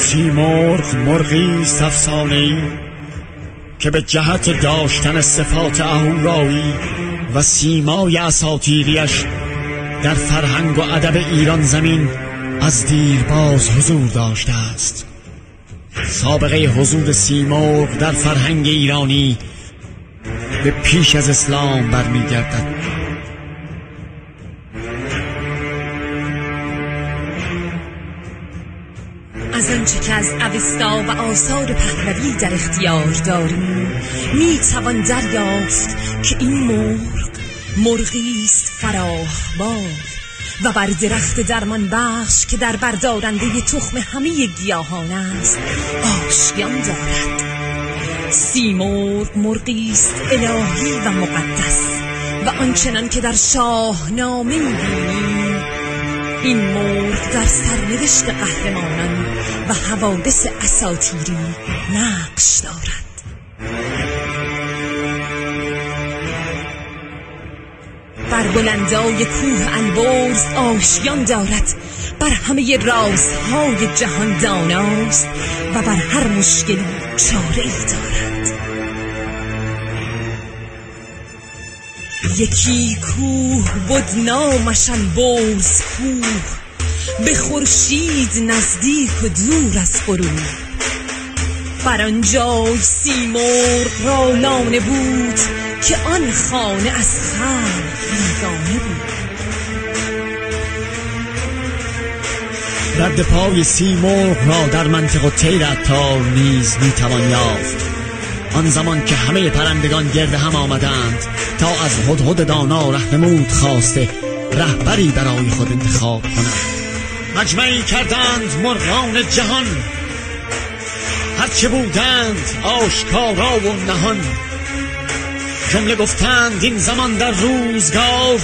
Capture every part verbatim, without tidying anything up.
سیمرغ مرغی است افسانه‌ای که به جهت داشتن صفات اهورایی و سیمای اساطیریش در فرهنگ و ادب ایران زمین از دیرباز حضور داشته است. سابقه حضور سیمرغ در فرهنگ ایرانی به پیش از اسلام برمیگردد. از آنچه که از اوستا و آثار پهلوی در اختیار داریم می توان دریافت که این مرغ مرغی است فراخبار و بر درخت درمان بخش که در بردارنده تخم همه گیاهان است آشیان دارد. سیمرغ مرغی است الهی و مقدس و آنچنان که در شاهنامه می‌بینیم این مرغ در سرنوشت قهرمانان و حوادث اساطیری نقش دارد. بر بلندای کوه البرز آشیان دارد، بر همه رازهای جهان داناست و بر هر مشکلی چاره‌ای دارد. یکی کوه بود نامش البرز کوه، به خورشید نزدیک و دور از غروب. بر آن جای سیمرغ را لانه بود که آن خانه از خلق بیگانه بود. رد پای سیمرغ را در منطقه طیر عطار نیز میتوان یافت. آن زمان که همه پرندگان گرد هم آمدند تا از هدهد دانا رهنمود خواسته رهبری برای خود انتخاب کنند. مجمعی کردند مرغان جهان، هرچه بودند آشکارا و نهان. جمله گفتند این زمان در روزگار،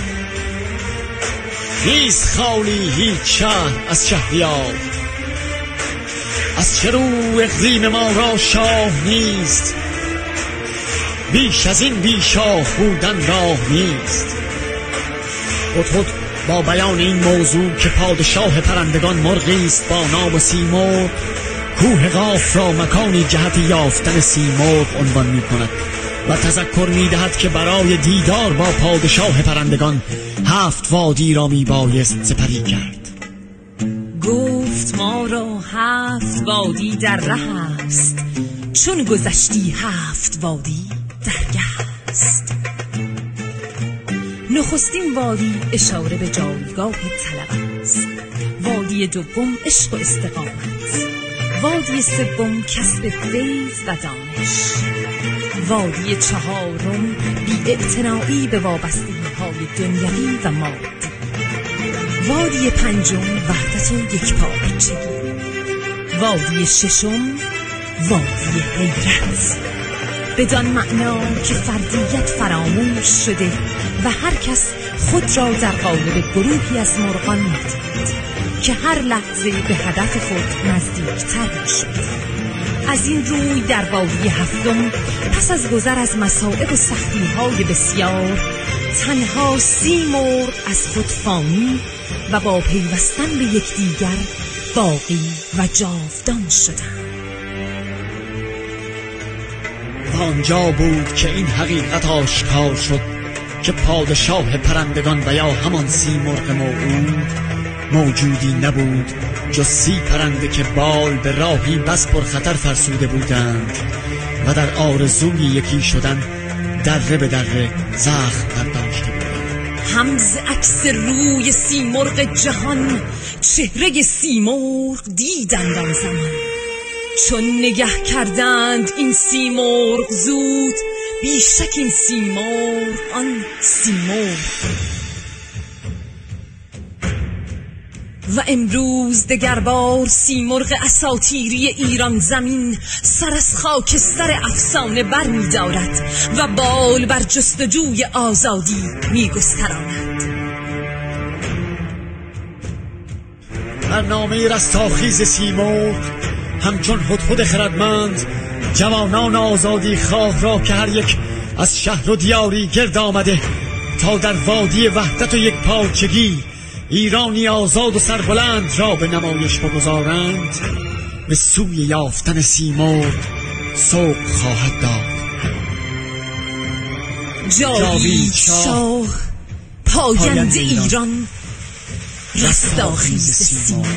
نیست خالی هیچ شهر از شهریار. از چه رو اقلیم ما را شاه نیست، بیش از این بی شاه بودن راه نیست. هدهد با بیان این موضوع که پادشاه پرندگان مرغی است با نام سیمرغ، کوه قاف را مکانی جهت یافتن سیمرغ عنوان می کند و تذکر می دهد که برای دیدار با پادشاه پرندگان هفت وادی را می بایست سپری کرد. گفت ما را هفت وادی در ره است، چون گذشتی هفت وادی درگه است. نخستین وادی اشاره به جایگاه طلب است، وادی دوم عشق و استقامت، وادی سوم کسب فیض و دانش، وادی چهارم بی‌اعتنایی به وابستگی‌های دنیوی و مادی، وادی پنجم وحدت و یکپارچگی، وادی ششم وادی حیرت، بدان معنا که فردیت فراموش شده و هر کس خود را در قالب گروهی از مرغان می‌دید که هر لحظه به هدف خود نزدیکتر می‌شد. از این روی در وادی هفتم پس از گذر از مصائب و سختی‌های بسیار تنها سیمرغ از خود فانی و با پیوستن به یکدیگر باقی و جاودان شدند. و آنجا بود که این حقیقت آشکار شد که پادشاه پرندگان و یا همان سیمرغ موعود موجودی نبود جز سی پرنده که بال به راهی بس پر خطر فرسوده بودند و در آرزوی یکی شدن دره به دره زخم برداشته بودند. همز عکس روی سیمرغ جهان چهره سیمرغ دیدند آن زمان، چون نگه کردند این سیمرغ زود بیشک این سیمرغ آن سیمرغ. و امروز دگربار سیمرغ اساطیری ایران زمین سر از خاکستر افسانه بر می دارد و بال بر جستجوی آزادی می گستراند. برنامه رستاخیز سیمرغ همچون هدهد خردمند جوانان آزادی خواه را که هر یک از شهر و دیاری گرد آمده تا در وادی وحدت و یک پارچگی ایرانی آزاد و سربلند را به نمایش بگذارند به سوی یافتن سیمرغ سوق خواهد داد. جاوید شاه پاینده ایران رستاخیز سیمرغ.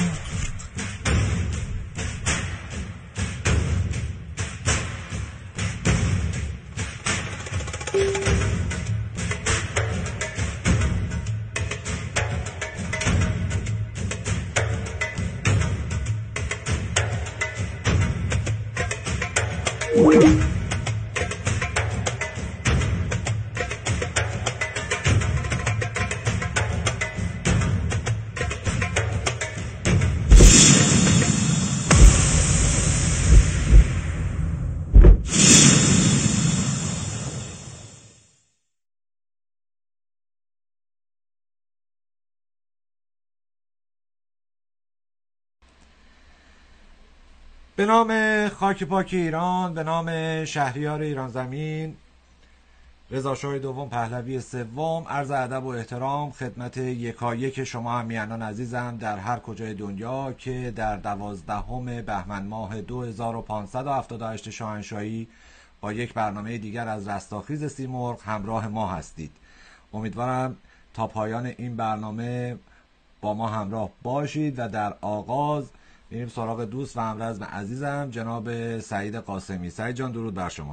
به نام خاک پاک ایران، به نام شهریار ایران زمین، رضا شاه دوم پهلوی سوم، عرض ادب و احترام خدمت یکایک شما همیهنان عزیزم در هر کجای دنیا که در دوازدهم بهمن ماه دو هزار و پانصد و هفتاد و هشت شاهنشاهی با یک برنامه دیگر از رستاخیز سیمرغ همراه ما هستید. امیدوارم تا پایان این برنامه با ما همراه باشید و در آغاز میریم سراغ دوست و همرزم عزیزم جناب سعید قاسمی. سعید جان درود بر شما.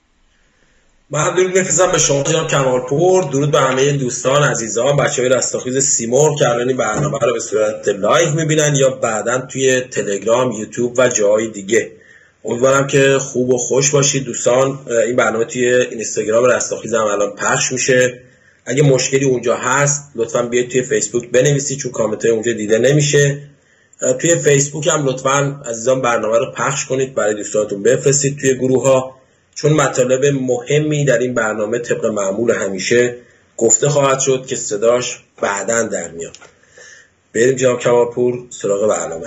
من درود میفرستم به شما جناب کمالپور، درود به همه دوستان عزیزان بچه‌های رستاخیز سیمرغ که الان این برنامه رو به صورت لایو میبینن یا بعداً توی تلگرام، یوتیوب و جاهای دیگه. امیدوارم که خوب و خوش باشید دوستان. این برنامه توی اینستاگرام رستاخیز هم الان پخش میشه. اگه مشکلی اونجا هست لطفاً بیاید توی فیسبوک بنویسید چون کامنت‌های اونجا دیده نمیشه. توی فیسبوک هم لطفاً عزیزان برنامه رو پخش کنید، برای دوستانتون بفرستید توی گروه ها، چون مطالب مهمی در این برنامه طبق معمول همیشه گفته خواهد شد که صداش بعداً در میاد. بریم جناب کمالپور سراغ برنامه.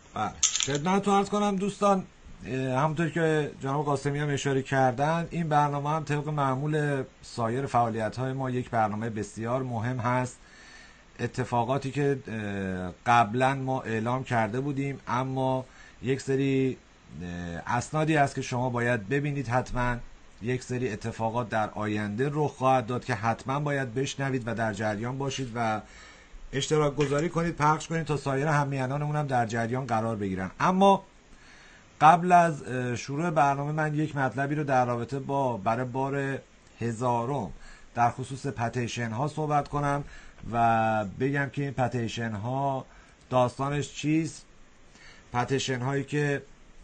خدمتتون عرض کنم دوستان، همونطور که جناب قاسمی هم اشاره کردن، این برنامه هم طبق معمول سایر فعالیت‌های ما یک برنامه بسیار مهم هست. اتفاقاتی که قبلا ما اعلام کرده بودیم، اما یک سری اسنادی هست که شما باید ببینید، حتما یک سری اتفاقات در آینده رخ خواهد داد که حتما باید بشنوید و در جریان باشید و اشتراک گذاری کنید، پخش کنید تا سایر همیهنانمون هم در جریان قرار بگیرن. اما قبل از شروع برنامه من یک مطلبی رو در رابطه با برای بار هزارم در خصوص پتیشن ها صحبت کنم و بگم که این پتیشن ها داستانش چیست. پتیشن هایی که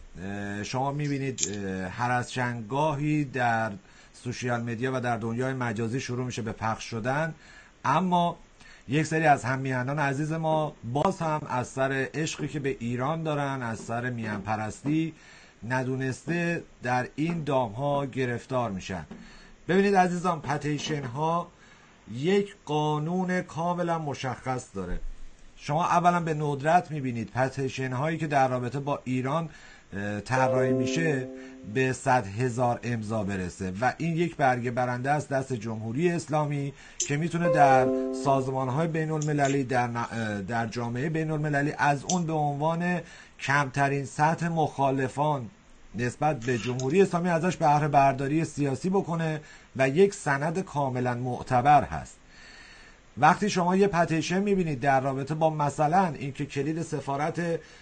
شما میبینید هر از چندگاهی در سوشیال مدیا و در دنیای مجازی شروع میشه به پخش شدن، اما یک سری از همیهنان عزیز ما باز هم از سر عشقی که به ایران دارن، از سر میهن پرستی ندونسته در این دام ها گرفتار میشن. ببینید عزیزان، پتیشن ها یک قانون کاملا مشخص داره. شما اولا به ندرت میبینید پتیشن هایی که در رابطه با ایران طراحی میشه به صد هزار امضا برسه و این یک برگه برنده است دست جمهوری اسلامی که میتونه در سازمان های بین المللی، در, در جامعه بین المللی از اون به عنوان کمترین سطح مخالفان نسبت به جمهوری اسلامی ازش بهره برداری سیاسی بکنه و یک سند کاملا معتبر هست. وقتی شما یه پتیشن میبینید در رابطه با مثلا اینکه کلید سفارت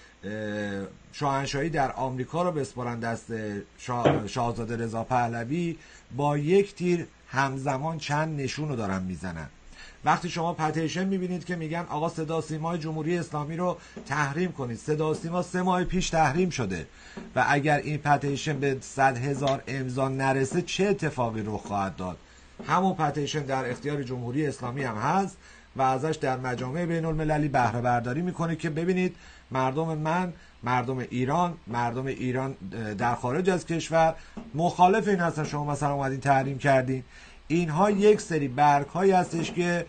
شاهنشاهی در آمریکا رو بسپارن دست شاهزاده رضا پهلوی، با یک تیر همزمان چند نشون رو دارن میزنن. وقتی شما پتیشن میبینید که میگن آقا صدا سیمای جمهوری اسلامی رو تحریم کنید، صدا سیما سه ماه پیش تحریم شده و اگر این پتیشن به صد هزار امضا نرسه چه اتفاقی رخ خواهد داد؟ همون پتیشن در اختیار جمهوری اسلامی هم هست و ازش در مجامع بین المللی بهره برداری میکنه که ببینید مردم من، مردم ایران، مردم ایران در خارج از کشور مخالف این هستن، شما مثلا اومدین تحریم کردین. اینها یک سری برگ هایی هستش که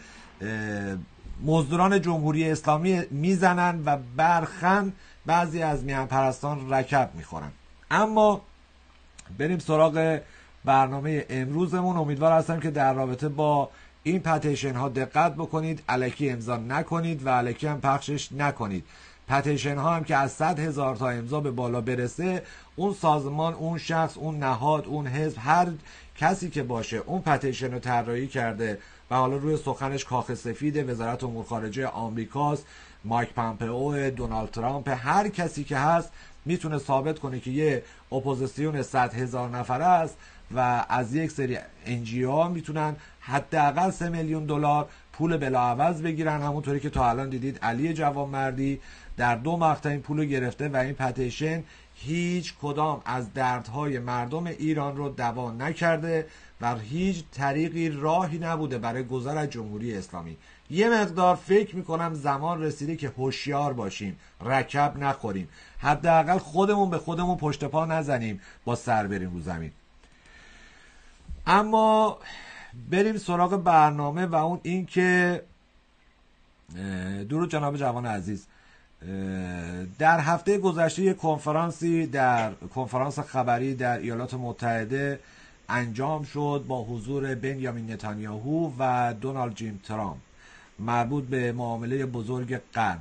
مزدوران جمهوری اسلامی میزنن و برخن بعضی از میهن پرستان رکب میخورن. اما بریم سراغ برنامه امروزمون. امیدوار هستم که در رابطه با این پتیشن ها دقت بکنید، الکی امضا نکنید و الکی هم پخشش نکنید. پتیشن ها هم که از صد هزار تا امضا به بالا برسه، اون سازمان، اون شخص، اون نهاد، اون حزب، هر کسی که باشه اون پتیشن رو طراحی کرده و حالا روی سخنش کاخ سفید، وزارت امور خارجه آمریکاست، مایک پامپئو، دونالد ترامپ، هر کسی که هست میتونه ثابت کنه که یه اپوزیسیون صد هزار نفره است و از یک سری انجی ها میتونن حداقل سه میلیون دلار پول بلاعوض بگیرن. همونطوری که تا الان دیدید علی جوانمردی در دو مقطع این پول رو گرفته و این پتیشن هیچ کدام از دردهای مردم ایران رو دوا نکرده و هیچ طریقی راهی نبوده برای گذر از جمهوری اسلامی. یه مقدار فکر میکنم زمان رسیده که هوشیار باشیم، رکب نخوریم، حداقل خودمون به خودمون پشت پا نزنیم، با سر بریم رو زمین. اما بریم سراغ برنامه و اون این که درود جناب جوان عزیز، در هفته گذشته یک کنفرانسی در کنفرانس خبری در ایالات متحده انجام شد با حضور بنیامین نتانیاهو و دونالد جیم ترامپ مربوط به معامله بزرگ قرن.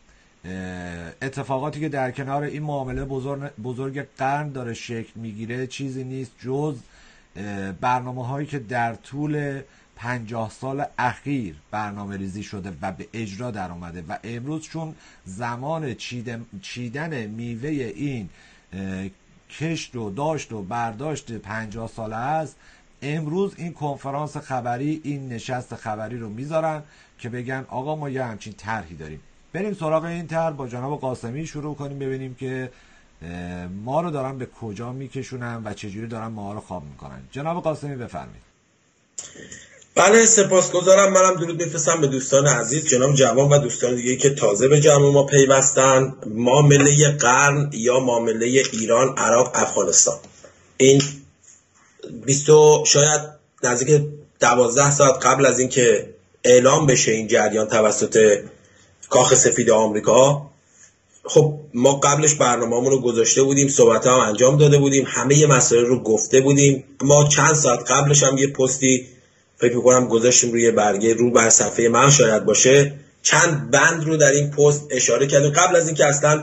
اتفاقاتی که در کنار این معامله بزرگ, بزرگ قرن داره شکل میگیره چیزی نیست جز برنامه هایی که در طول پنجاه سال اخیر برنامه ریزی شده و به اجرا در اومده و امروز چون زمان چیدن, چیدن میوه این کشت و داشت و برداشت پنجاه ساله است، امروز این کنفرانس خبری، این نشست خبری رو میذارن که بگن آقا ما یه همچین طرحی داریم. بریم سراغ این طرح، با جناب قاسمی شروع کنیم ببینیم که ما رو دارن به کجا میکشونن و چجوری دارن ما رو خواب میکنن. جناب قاسمی بفرمایید. بله سپاسگزارم. منم درود میفرستم به دوستان عزیز، جناب جوان و دوستان دیگه که تازه به جمع ما پیوستن. معامله قرن یا معامله ایران عراق افغانستان، این بیست شاید نزدیک دوازده ساعت قبل از اینکه اعلام بشه این جریان توسط کاخ سفید آمریکا، خب ما قبلش برنامه‌مون رو گذاشته بودیم، صحبت‌ها هم انجام داده بودیم، همه مسائل رو گفته بودیم. ما چند ساعت قبلش هم یه پستی فکر می‌کنم گذاشتیم روی برگه رو بر صفحه من شاید باشه، چند بند رو در این پست اشاره کردیم قبل از اینکه اصلا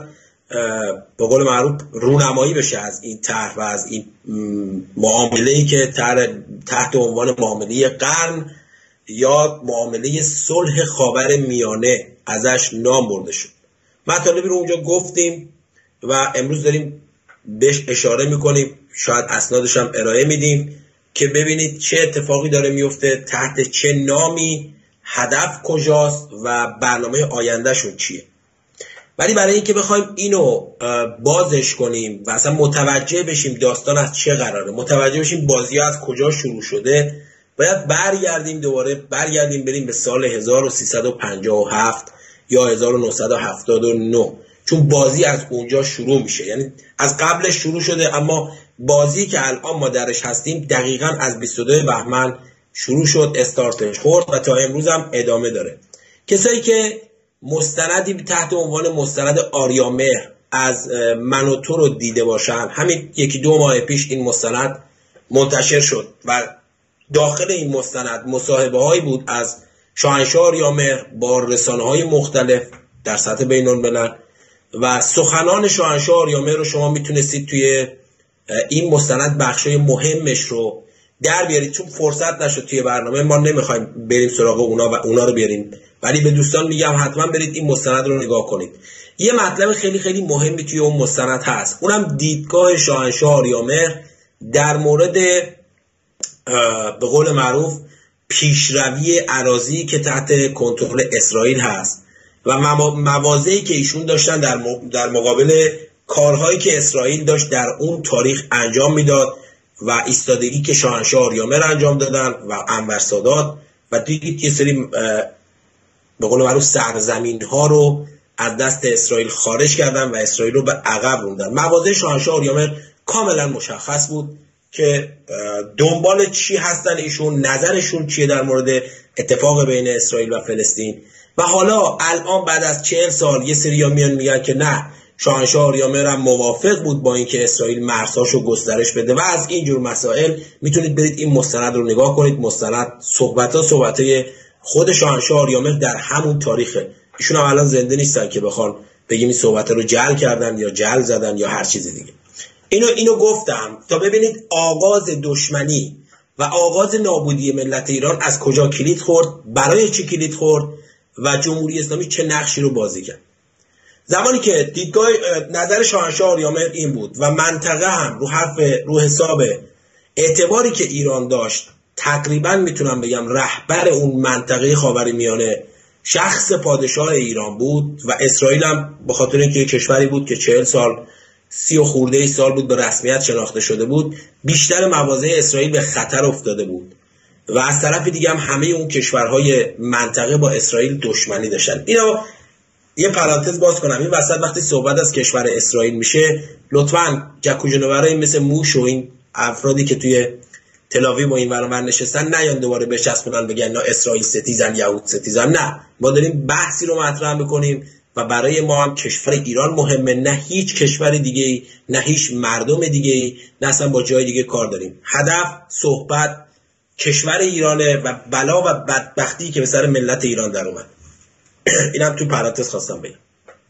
به قول معروف رونمایی بشه از این طرح و از این معامله‌ای که تحت عنوان معامله قرن یا معامله صلح خاور میانه ازش نام برده شد. مطالبی رو اونجا گفتیم و امروز داریم بهش اشاره میکنیم، شاید اسنادش هم ارائه میدیم که ببینید چه اتفاقی داره میفته، تحت چه نامی، هدف کجاست و برنامه آیندهشون چیه. ولی برای اینکه بخوایم اینو بازش کنیم و اصلا متوجه بشیم داستان از چه قراره، متوجه بشیم بازی از کجا شروع شده، باید برگردیم دوباره برگردیم بریم به سال هزار و سیصد و پنجاه و هفت یا هزار و نهصد و هفتاد و نه، چون بازی از اونجا شروع میشه. یعنی از قبلش شروع شده اما بازی که الان ما درش هستیم دقیقاً از بیست و دو بهمن شروع شد، استارتش خورد و تا امروز هم ادامه داره. کسایی که مستندی تحت عنوان مستند آریامهر از من و تو رو دیده باشن، همین یکی دو ماه پیش این مستند منتشر شد و داخل این مستند مصاحبه هایی بود از شاهنشاه آریامهر با رسانه های مختلف در سطح بین الملل و سخنان شاهنشاه آریامهر رو شما میتونستید توی این مستند بخشای مهمش رو در بیارید. چون فرصت نشد توی برنامه ما نمیخوایم بریم سراغ اونا و اونا رو بیاریم، ولی به دوستان میگم حتما برید این مستند رو نگاه کنید. یه مطلب خیلی خیلی مهمی توی اون مستند هست، اونم دیدگاه شاهنشاه آریامهر در مورد به قول معروف پیشروی اراضی که تحت کنترل اسرائیل هست و مواضعی که ایشون داشتن در در مقابل کارهایی که اسرائیل داشت در اون تاریخ انجام میداد و ایستادگی که شاهنشاه آریامهر انجام دادن و انور سادات و دیدید یه سری به قول معروف سرزمین ها رو از دست اسرائیل خارج کردن و اسرائیل رو به عقب روندن. مواضع شاهنشاه آریامهر کاملا مشخص بود که دنبال چی هستن ایشون، نظرشون چیه در مورد اتفاق بین اسرائیل و فلسطین. و حالا الان بعد از چهل سال یه سریا میان میگن که نه، شاهنشاه آریامهر هم موافق بود با اینکه اسرائیل مرزهاشو گسترش بده و از اینجور مسائل میتونید برید این مستند رو نگاه کنید. مستند صحبت‌ها صحبت‌های خود شاهنشاه آریامهر در همون تاریخه. ایشون هم الان زنده نیستن که بخوان بگیم این صحبت رو جل کردن یا جل زدن یا هر چیز دیگه. اینو اینو گفتم تا ببینید آغاز دشمنی و آغاز نابودی ملت ایران از کجا کلید خورد، برای چی کلید خورد و جمهوری اسلامی چه نقشی رو بازی کرد. زمانی که دیدگاه نظر شاهنشاه آریامهر این بود و منطقه هم رو حرف رو حساب اعتباری که ایران داشت، تقریبا میتونم بگم رهبر اون منطقه خاورمیانه شخص پادشاه ایران بود و اسرائیل هم به خاطر اینکه کشوری بود که چهل سال سی و خورده ای سال بود به رسمیت شناخته شده بود، بیشتر مواضع اسرائیل به خطر افتاده بود و از طرف دیگه هم همه اون کشورهای منطقه با اسرائیل دشمنی داشتن. اینا یه پرانتز باز کنم، این وسط وقتی صحبت از کشور اسرائیل میشه لطفاً جکو جنورایی مثل موش و این افرادی که توی تلاویو و این ورانور نشستن نیان دوباره بچسبونن بگن نه اسرائیل ستیزن یهود ستیزن. نه، ما داریم بحثی رو مطرح میکنیم و برای ما هم کشور ایران مهمه، نه هیچ کشور دیگه، نه هیچ مردم دیگه، نه اصلا با جای دیگه کار داریم. هدف صحبت کشور ایرانه و بلا و بدبختی که به سر ملت ایران در اومد. اینم تو پرانتز خواستم بگم.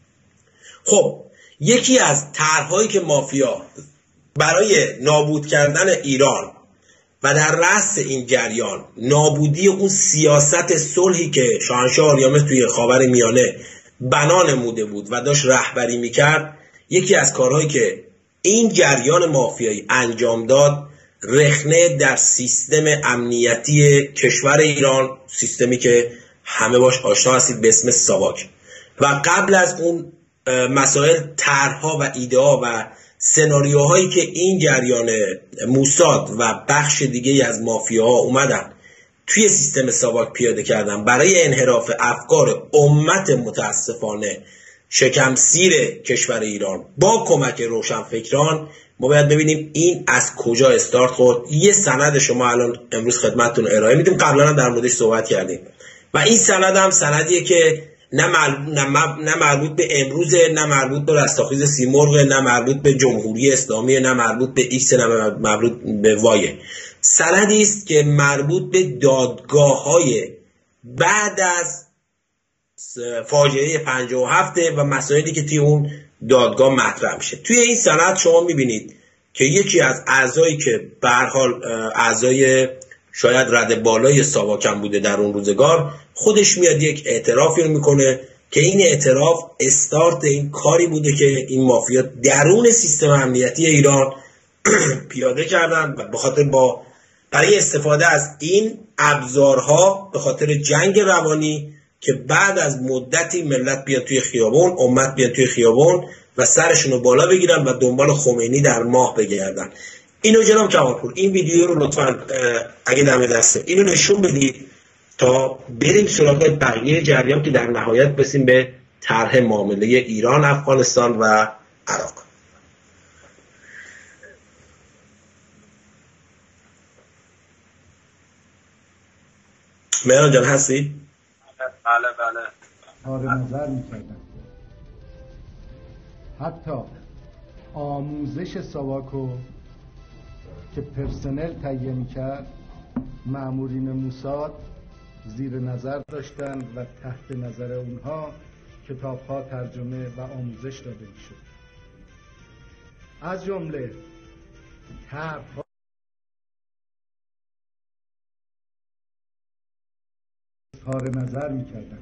خب یکی از طرح‌هایی که مافیا برای نابود کردن ایران و در رأس این جریان نابودی اون سیاست صلحی که شاهنشاه آریامهر توی خاورمیانه بنا نموده بود و داشت رهبری میکرد، یکی از کارهایی که این جریان مافیایی انجام داد رخنه در سیستم امنیتی کشور ایران، سیستمی که همه باش آشنا هستید به اسم ساواک. و قبل از اون مسائل طرح‌ها و ایده‌ها و سناریوهایی که این جریان موساد و بخش دیگه از مافیاها اومدن توی سیستم ساواک پیاده کردن برای انحراف افکار امت متاسفانه شکم سیر کشور ایران با کمک روشنفکران، ما باید ببینیم این از کجا استارت خورد. یه سند شما الان امروز خدمتتون ارائه میدیم، قبلا هم در موردش صحبت کردیم و این سند هم سندیه که نه مربوط, نه مربوط به امروزه، نه مربوط به رستاخیز سیمرغ، نه مربوط به جمهوری اسلامی، نه مربوط به ایکس، نه مربوط به وای. سندی است که مربوط به دادگاه‌های بعد از فاجعه پنجاه و هفت و مسائلی که توی اون دادگاه مطرح میشه. توی این سند شما میبینید که یکی از اعضایی که به هر حال اعضای شاید رد بالای ساواکم بوده در اون روزگار، خودش میاد یک اعترافی رو میکنه که این اعتراف استارت این کاری بوده که این مافیا درون سیستم امنیتی ایران پیاده کردن و به خاطر با برای استفاده از این ابزارها به خاطر جنگ روانی که بعد از مدتی ملت بیان توی خیابون، امت بیان توی خیابون و سرشون رو بالا بگیرن و دنبال خمینی در ماه بگردن. اینو جناب کمالپور این ویدیو رو لطفاً اگه دم دسته اینو نشون بدید تا بریم سراغ بقیه جریان که در نهایت برسیم به طرح معامله ایران، افغانستان و عراق. مهران جان هستی؟ بله بله. آره نظر میکردن حتی آموزش ساواکو که پرسنل تهیه میکرد مامورین موساد زیر نظر داشتن و تحت نظر اونها کتاب‌ها ترجمه و آموزش داده میشد. از جمله طرح‌ها اظهار نظر میکردن.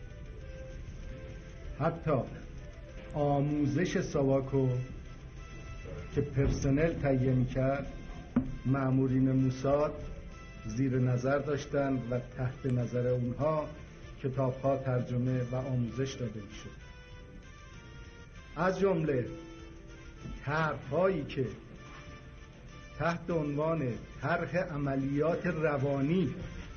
حتی آموزش ساواکو که پرسنل تهیه میکرد مامورین موساد زیر نظر داشتن و تحت نظر اونها کتاب‌ها ترجمه و آموزش داده میشد. از جمله طرح‌هایی که تحت عنوان طرح عملیات روانی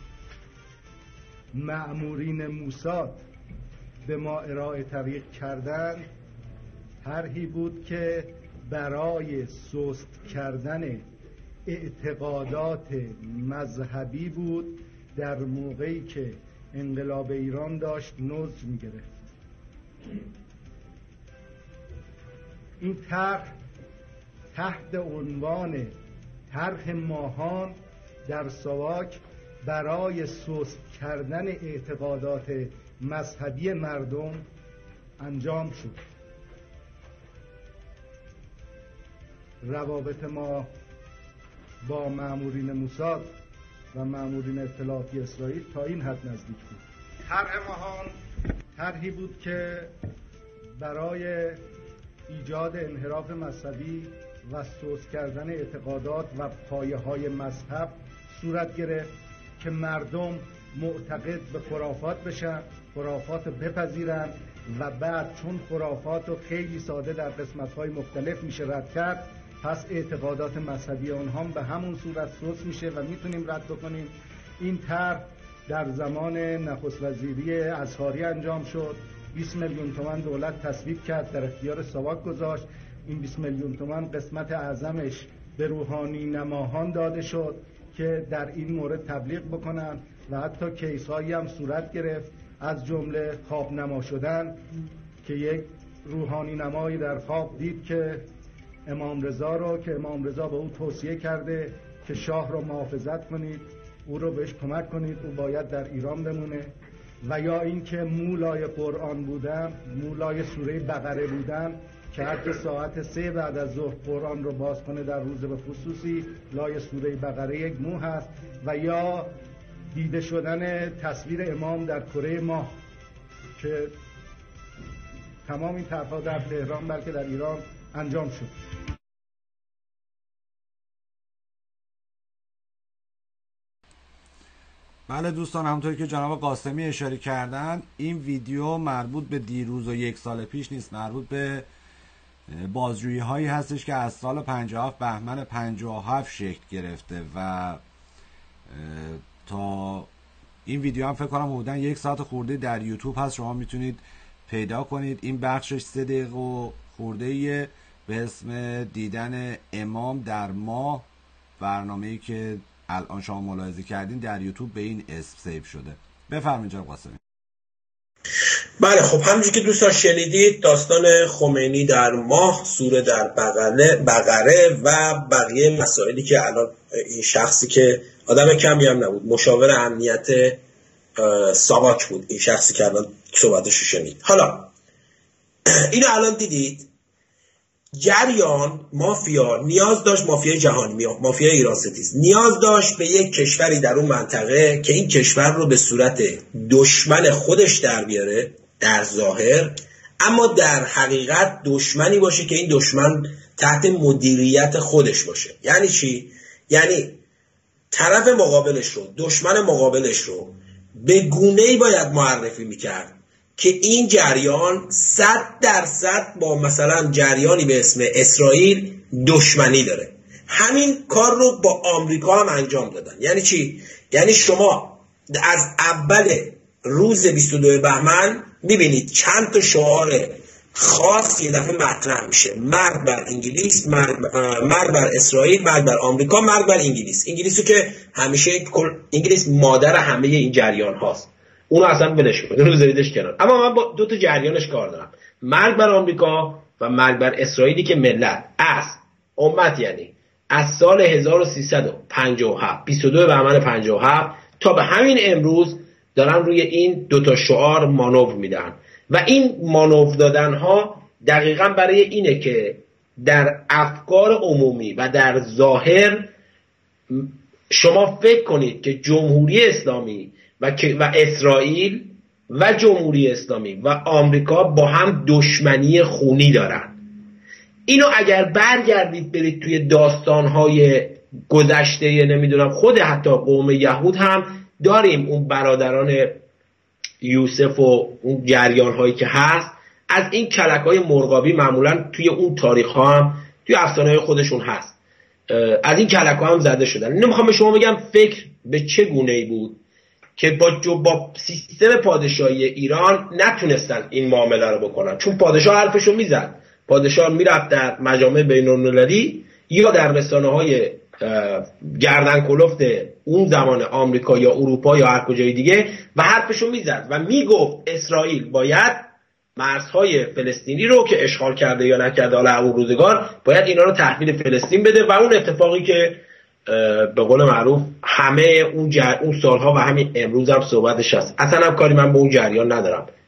مامورین موساد به ما ارائه طریق کردند، طرحی بود که برای سست کردن اعتقادات مذهبی بود در موقعی که انقلاب ایران داشت نوز می‌گرفت. این طرح تحت عنوان طرح ماهان در ساواک برای سست کردن اعتقادات مذهبی مردم انجام شد. روابط ما با مامورین موساد و مامورین اطلاعاتی اسرائیل تا این حد نزدیک بود. طرح ماهان طرحی بود که برای ایجاد انحراف مذهبی و سوس کردن اعتقادات و پایه‌های مذهب صورت گرفت که مردم معتقد به خرافات بشن، خرافات رو بپذیرن و بعد چون خرافات رو خیلی ساده در قسمت‌های مختلف میشه رد کرد، پس اعتقادات مذهبی آنها به همون صورت سوس میشه و میتونیم رد بکنیم. این طرح در زمان نخست وزیری ازهاری انجام شد. بیست میلیون تومان دولت تصویب کرد، در اختیار ساواک گذاشت. این بیست میلیون تومان قسمت اعظمش به روحانی نماهان داده شد که در این مورد تبلیغ بکنن و حتی کیس هایی هم صورت گرفت، از جمله خواب نما شدن که یک روحانی نمایی در خواب دید که امام رضا رو که امام رضا به او توصیه کرده که شاه رو محافظت کنید، او رو بهش کمک کنید، او باید در ایران بمونه. و یا اینکه مولای قرآن بودن، مولای سوره بقره بودن که حتی ساعت سه بعد از ظهر قرآن رو باز کنه در روز به خصوصی، لای سوره بقره یک مو هست. و یا دیده شدن تصویر امام در کره ماه که تمام این طرح‌ها در تهران بلکه در ایران انجام شد. بله دوستان، همونطور که جناب قاسمی اشاره کردن، این ویدیو مربوط به دیروز و یک سال پیش نیست، مربوط به بازجویی هایی هستش که از سال پنجاه و هفت بهمن پنجاه و هفت شکل گرفته و تا این ویدیو هم فکر کنم حدوداً یک ساعت خورده در یوتیوب هست، شما میتونید پیدا کنید. این بخشش سه دقیقه و خورده ایه به اسم دیدن امام در ماه، برنامه‌ای که الان شما ملاحظه کردین در یوتیوب به این اسم سیو شده. بفرمایید جناب قاسمی. بله خب همونجوری که دوستان شنیدید، داستان خمینی در ماه، سوره در بقره, بقره و بقیه مسائلی که الان این شخصی که آدم کمی هم نبود، مشاور امنیت ساواک بود، این شخصی که الان صحبتشو شنید. حالا اینو الان دیدید، جریان مافیا نیاز داشت، مافیا جهانی، مافیا ایران ستیز نیاز داشت به یک کشوری در اون منطقه که این کشور رو به صورت دشمن خودش در بیاره در ظاهر، اما در حقیقت دشمنی باشه که این دشمن تحت مدیریت خودش باشه. یعنی چی؟ یعنی طرف مقابلش رو، دشمن مقابلش رو به گونه‌ای باید معرفی میکرد که این جریان صد درصد با مثلا جریانی به اسم اسرائیل دشمنی داره. همین کار رو با آمریکا هم انجام دادن. یعنی چی؟ یعنی شما از اول روز بیست و دو بهمن میبینید چند تا شعار خاص یه دفعه مطرح میشه: مرگ بر انگلیس، مرگ بر اسرائیل، مرگ بر آمریکا، مرگ بر انگلیس. انگلیسو که همیشه انگلیس مادر همه این جریان هاست، اونو اصلا بلش کنید، اونو بذاریدش کنار. اما من با دو تا جریانش کار دارم: مرگ بر آمریکا و مرگ بر اسرائیلی که ملت از امت، یعنی از سال هزار و سیصد و پنجاه و هفت بیست و دو بهمن پنجاه و هفت تا به همین امروز دارن روی این دو تا شعار مانور میدن و این مانور دادن ها دقیقاً برای اینه که در افکار عمومی و در ظاهر شما فکر کنید که جمهوری اسلامی و و اسرائیل و جمهوری اسلامی و آمریکا با هم دشمنی خونی دارن. اینو اگر برگردید برید توی داستانهای گذشته، نمیدونم خود حتی قوم یهود هم داریم، اون برادران یوسف و اون جریان هایی که هست، از این کلک های مرغابی معمولا توی اون تاریخ ها هم توی افسانه های خودشون هست، از این کلک ها هم زده شدن. اینو میخوام به شما بگم فکر به چه گونه ای بود که با جو با سیستم پادشاهی ایران نتونستن این معامله رو بکنن، چون پادشاه حرفشو میزد. پادشاه میرفت در مجامع بین‌المللی یا در رسانه‌های گردن کلفت اون زمان آمریکا یا اروپا یا هر کجای دیگه و حرفشو میزد و میگفت اسرائیل باید مرزهای فلسطینی رو که اشغال کرده یا نکرده حالا اون روزگار باید اینا رو تحویل فلسطین بده و اون اتفاقی که به قول معروف همه اون جر... اون سالها و همین امروز هم صحبتش هست. اصلا هم کاری من به اون جریان ندارم،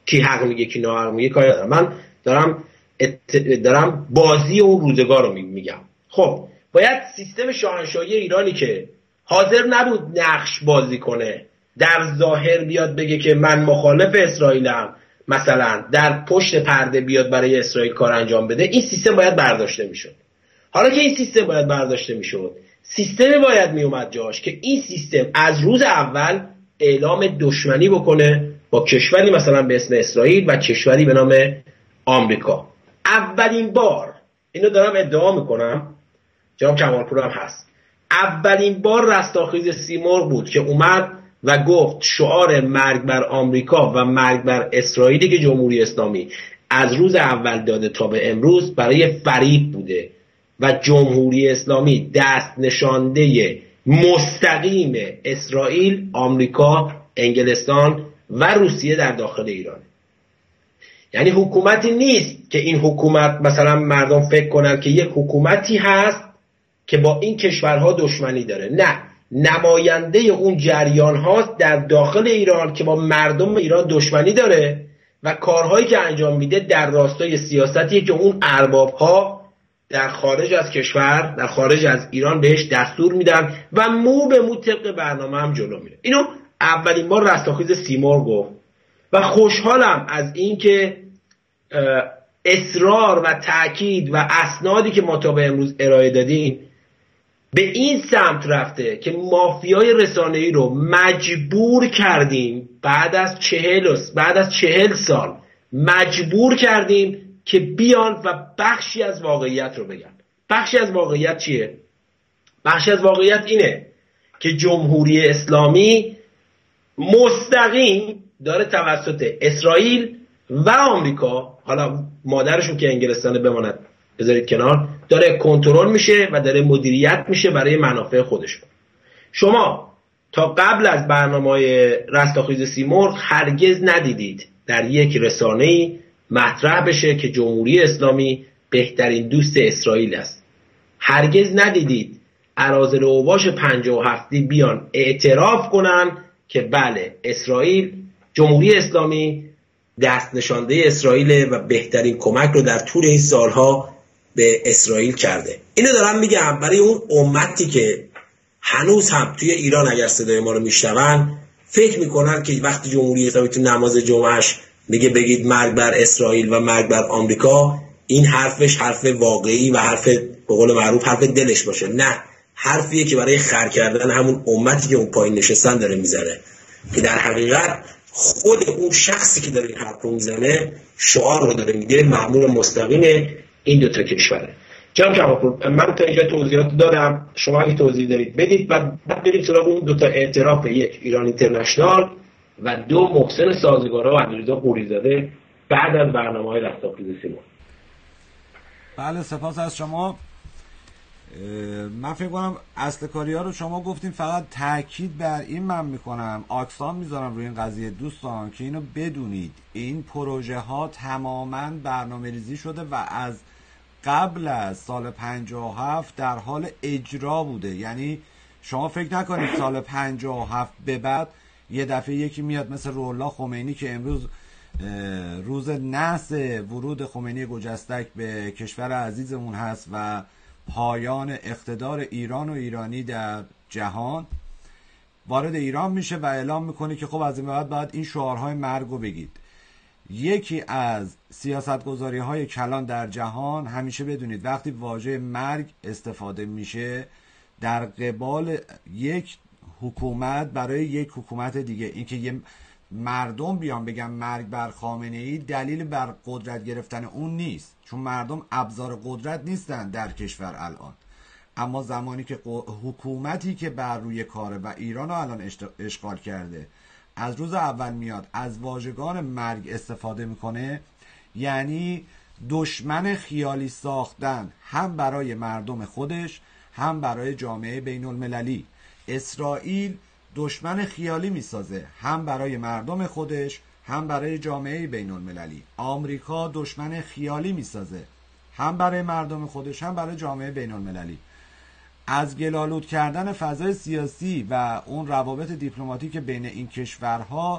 کی حق میگه کی ناحق میگه کاری ندارم. من دارم ات... دارم بازی اون روزگار رو میگم. خب باید سیستم شاهنشاهی ایرانی که حاضر نبود نقش بازی کنه، در ظاهر بیاد بگه که من مخالف اسرائیلم، مثلا در پشت پرده بیاد برای اسرائیل کار انجام بده، این سیستم باید برداشته میشد. حالا که این سیستم باید برداشته میشد، سیستمی باید میومد جاش که این سیستم از روز اول اعلام دشمنی بکنه با کشوری مثلا به اسم اسرائیل و کشوری به نام آمریکا. اولین بار اینو دارم ادعا میکنم، جناب کمالپور هم هست، اولین بار رستاخیز سیمرغ بود که اومد و گفت شعار مرگ بر آمریکا و مرگ بر اسرائیلی که جمهوری اسلامی از روز اول داده تا به امروز برای فریب بوده و جمهوری اسلامی دست نشانده مستقیم اسرائیل، آمریکا، انگلستان و روسیه در داخل ایران. یعنی حکومتی نیست که این حکومت مثلا مردم فکر کنن که یک حکومتی هست که با این کشورها دشمنی داره، نه، نماینده اون جریان هاست در داخل ایران که با مردم ایران دشمنی داره و کارهایی که انجام میده در راستای سیاستیه که اون ارباب ها در خارج از کشور، در خارج از ایران بهش دستور میدن و مو به مو طبق برنامه هم جلو میره. اینو اولین بار رستاخیز سیمرغ گفت و خوشحالم از این که اصرار و تأکید و اسنادی که ما تا به امروز ارائه دادیم به این سمت رفته که مافیای رسانه‌ای رو مجبور کردیم بعد از چهل بعد از چهل سال مجبور کردیم که بیان و بخشی از واقعیت رو بگن. بخشی از واقعیت چیه؟ بخشی از واقعیت اینه که جمهوری اسلامی مستقیم داره توسط اسرائیل و آمریکا، حالا مادرشون که انگلستانه بماند بذارید کنار، داره کنترل میشه و داره مدیریت میشه برای منافع خودشون. شما تا قبل از برنامه‌های رستاخیز سیمرغ هرگز ندیدید در یک رسانه‌ای مطرح بشه که جمهوری اسلامی بهترین دوست اسرائیل است. هرگز ندیدید اراذل اوباش پنجاه و هفتی بیان اعتراف کنن که بله اسرائیل، جمهوری اسلامی دست نشانده اسرائیل و بهترین کمک رو در طول این سالها به اسرائیل کرده. اینو دارم میگم برای اون امتی که هنوز هم توی ایران اگر صدای ما رو میشنون فکر میکنن که وقتی جمهوری اسلامی تو نماز جمعهش میگه بگید مرگ بر اسرائیل و مرگ بر آمریکا، این حرفش حرف واقعی و حرف به قول معروف حرف دلش باشه. نه، حرفیه که برای خر کردن همون امتی که اون پایین نشستن داره میزنه، که در حقیقت خود اون شخصی که داره این حرف رو میزنه شعار رو داره میگه مأمور مستقیم این دو تا کشوره. جناب کمالپور، من تا اینجا توضیحات دادم، شما اگه توضیح دارید بدید و بعد بریم سراغ اون دو تا اعتراف، یک ایران اینترنشنال و دو محسن سازگارا و عبدالرضا قوریزاده بعد از برنامه‌های رستاخیز سیمرغ. بله سپاس از شما. من فکر کنم اصل کاری ها رو شما گفتیم، فقط تاکید بر این من میکنم، آکسان میذارم روی این قضیه دوستان که اینو بدونید این پروژه ها تماما برنامه ریزی شده و از قبل از سال پنجاه و هفت در حال اجرا بوده. یعنی شما فکر نکنید سال پنجاه و هفت به بعد یه دفعه یکی میاد مثل روح‌الله خمینی که امروز روز نحس ورود خمینی گجستک به کشور عزیزمون هست و پایان اقتدار ایران و ایرانی در جهان، وارد ایران میشه و اعلام میکنه که خب از این بعد باید این شعارهای مرگ رو بگید. یکی از سیاستگذاری های کلان در جهان، همیشه بدونید وقتی واژه مرگ استفاده میشه در قبال یک حکومت برای یک حکومت دیگه، اینکه یه مردم بیان بگن مرگ بر خامنه ای دلیل بر قدرت گرفتن اون نیست، چون مردم ابزار قدرت نیستن در کشور الان. اما زمانی که حکومتی که بر روی کاره و ایران رو الان اشغال کرده از روز اول میاد از واژگان مرگ استفاده میکنه، یعنی دشمن خیالی ساختن هم برای مردم خودش هم برای جامعه بین المللی. اسرائیل دشمن خیالی میسازه هم برای مردم خودش هم برای جامعه بین المللی. آمریکا دشمن خیالی میسازه هم برای مردم خودش هم برای جامعه بین المللی. از گلالود کردن فضای سیاسی و اون روابط دیپلماتیک بین این کشورها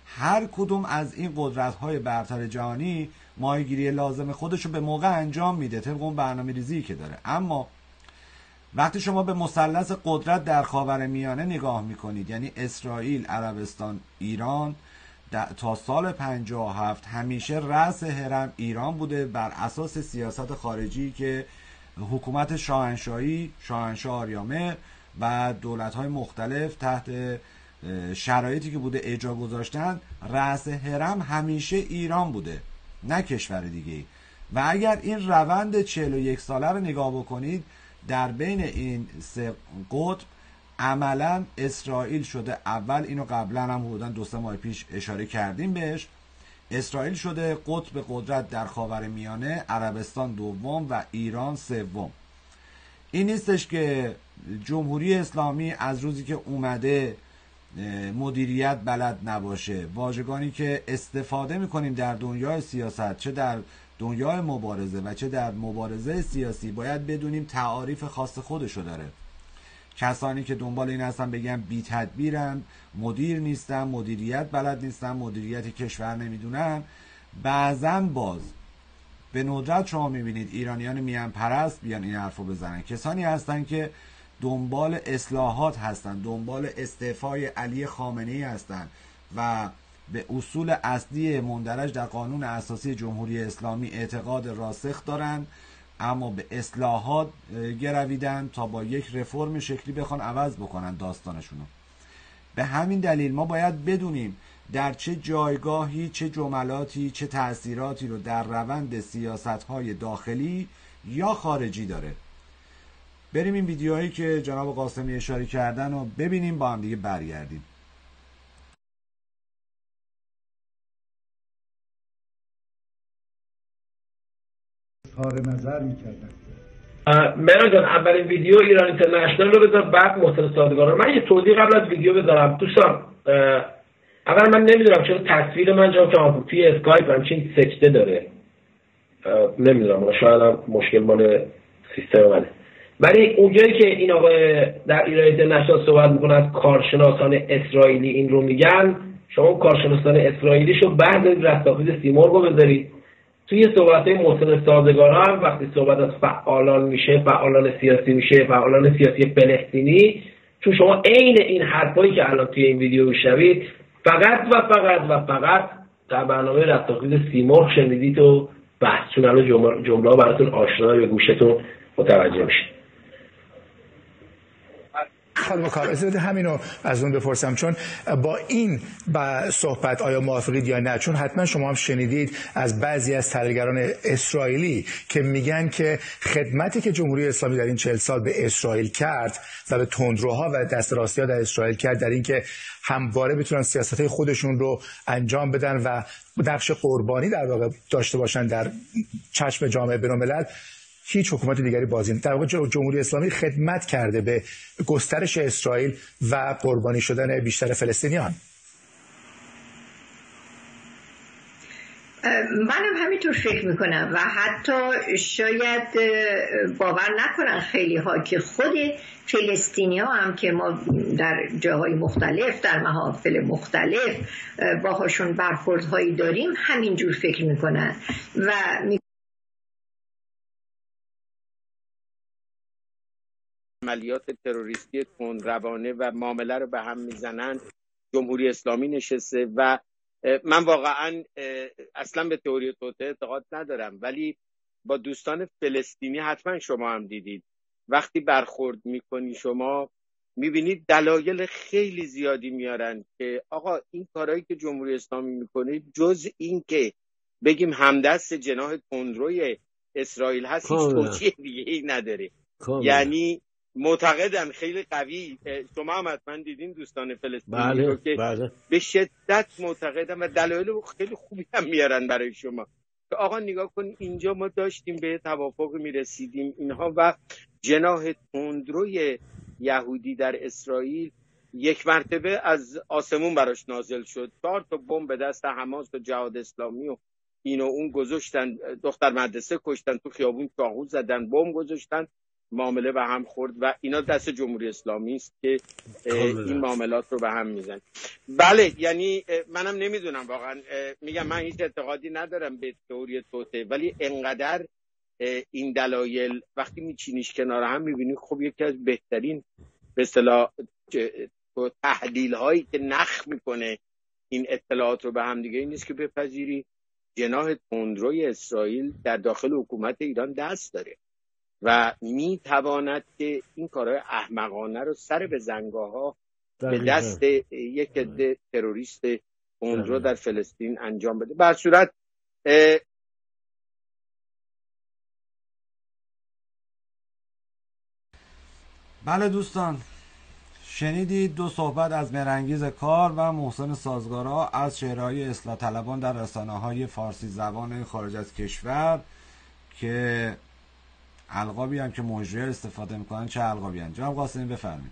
هر کدوم از این قدرت‌های برتر جهانی ماهیگیری لازم خودش رو به موقع انجام میده طبق اون برنامه‌ریزی که داره. اما وقتی شما به مثلث قدرت در خاورمیانه نگاه میکنید، یعنی اسرائیل، عربستان، ایران، تا سال پنجاه و هفت همیشه رأس هرم ایران بوده بر اساس سیاست خارجی که حکومت شاهنشاهی، شاهنشاه آریامهر و دولت‌های مختلف تحت شرایطی که بوده اجرا گذاشتن. رأس هرم همیشه ایران بوده، نه کشور دیگه ای. و اگر این روند چهل و یک ساله رو نگاه بکنید، در بین این سه قطب عملا اسرائیل شده اول. اینو قبلا هم حدوداً دو سه ماه پیش اشاره کردیم بهش. اسرائیل شده قطب قدرت در خاورمیانه، عربستان دوم و ایران سوم. این نیستش که جمهوری اسلامی از روزی که اومده مدیریت بلد نباشه. واژگانی که استفاده میکنیم در دنیای سیاست، چه در دنیای مبارزه و چه در مبارزه سیاسی، باید بدونیم تعاریف خاص خودشو داره. کسانی که دنبال این هستن بگن بی تدبیرن، مدیر نیستن، مدیریت بلد نیستن، مدیریت کشور نمیدونن، بعضن باز به ندرت شما میبینید ایرانیان میان پرست بیان این حرفو بزنن. کسانی هستن که دنبال اصلاحات هستن، دنبال استعفای علی خامنه‌ای هستن و به اصول اصلی مندرج در قانون اساسی جمهوری اسلامی اعتقاد راسخ دارن، اما به اصلاحات گرویدن تا با یک رفرم شکلی بخوان عوض بکنن داستانشونو. به همین دلیل ما باید بدونیم در چه جایگاهی، چه جملاتی، چه تأثیراتی رو در روند سیاست‌های داخلی یا خارجی داره. بریم این ویدیوهایی که جناب قاسمی اشاره کردن رو ببینیم، با هم دیگه برگردیم. اظهار نظر می‌کردن. مهران جان، اولین ویدیو ایران اینترنشنال رو بذار، بعد محسن صادقان. من یه توضیح قبل از ویدیو بذارم. دوستان، اول من نمیدونم چرا تصویر من جا که توی اسکایپ همچین سکته داره، نمیدونم، شاید هم مشکل مال سیستم منه. ولی اونجایی که این آقای در ایران اینترنشنال صحبت میکنه از کارشناسان اسرائیلی این رو میگن، شما کارشناسان اسرائیلیشو بعد رستاخیز سیمرغ رو بذارید. توی صحبت‌های محسن صادقان وقتی صحبت از فعالان میشه، فعالان سیاسی میشه، فعالان سیاسی فلسطینی، چون شما عین این حرفایی که الان توی این ویدیو میشنوید فقط و فقط و فقط در برنامه رستاخیز سیمرغ شنیدید و بحثتون الان جمله ها براتون آشنا به گوشتون متوجه میشه. خانم کار از همینو از اون بپرسم، چون با این با صحبت آیا موافقید یا نه؟ چون حتما شما هم شنیدید از بعضی از تحلیلگران اسرائیلی که میگن که خدمتی که جمهوری اسلامی در این چهل سال به اسرائیل کرد و به تندروها و دست راستی‌ها در اسرائیل کرد، در این که همواره بتونن سیاست‌های خودشون رو انجام بدن و نقش قربانی در واقع داشته باشن در چشم جامعه بین‌الملل، هیچ حکومت دیگری بازی نمی‌کنه. در واقع جمهوری اسلامی خدمت کرده به گسترش اسرائیل و قربانی شدن بیشتر فلسطینیان. منم همینطور فکر میکنم و حتی شاید باور نکنن خیلی ها که خود فلسطینی ها هم که ما در جاهای مختلف در محافل مختلف باهاشون برخوردهایی داریم همینجور فکر میکنن و می عملیات تروریستی تندروانه و معامله رو به هم میزنن. جمهوری اسلامی نشسته و من واقعا اصلا به تئوری توطئه اعتقاد ندارم، ولی با دوستان فلسطینی حتما شما هم دیدید وقتی برخورد میکنی شما میبینید دلایل خیلی زیادی میارن که آقا این کارهایی که جمهوری اسلامی میکنه جز این که بگیم همدست جناح تندروی اسرائیل هست هیچ توجیه دیگه ای نداره. کامل. یعنی معتقدن خیلی قوی، شما هم حتما دیدین دوستان فلسطینی بله، رو که بله. به شدت معتقدن و دلایل خیلی خوبی هم میارن برای شما که آقا نگاه کن اینجا ما داشتیم به توافق میرسیدیم اینها و جناح تندروی یهودی در اسرائیل یک مرتبه از آسمون براش نازل شد، چهار تا بمب به دست حماس و جهاد اسلامی و اینو اون گذاشتن، دختر مدرسه کشتن، تو خیابون چاقو زدن، بمب گذاشتن معامله به هم خورد و اینا دست جمهوری اسلامی است که این معاملات رو به هم میزنه. بله، یعنی منم نمیدونم واقعا، میگم من هیچ اعتقادی ندارم به تئوری توطئه، ولی انقدر این دلایل وقتی میچینیش کنار هم میبینی خب یکی از بهترین به اصطلاح تحلیل هایی که نخ میکنه این اطلاعات رو به هم دیگه این نیست که بپذیری جناح تندروی اسرائیل در داخل حکومت ایران دست داره و میتواند که این کارهای احمقانه رو سر به زنگاه ها به دست یک عده تروریست تندرو در فلسطین انجام بده. به هر صورت بله دوستان، شنیدید دو صحبت از مهرانگیز کار و محسن سازگارا از چهره‌های اصلاح طلبان در رسانه‌های فارسی زبان خارج از کشور که القابی هم که مجری استفاده میکنن چه القابی هم. جناب قاسمی بفرمایید.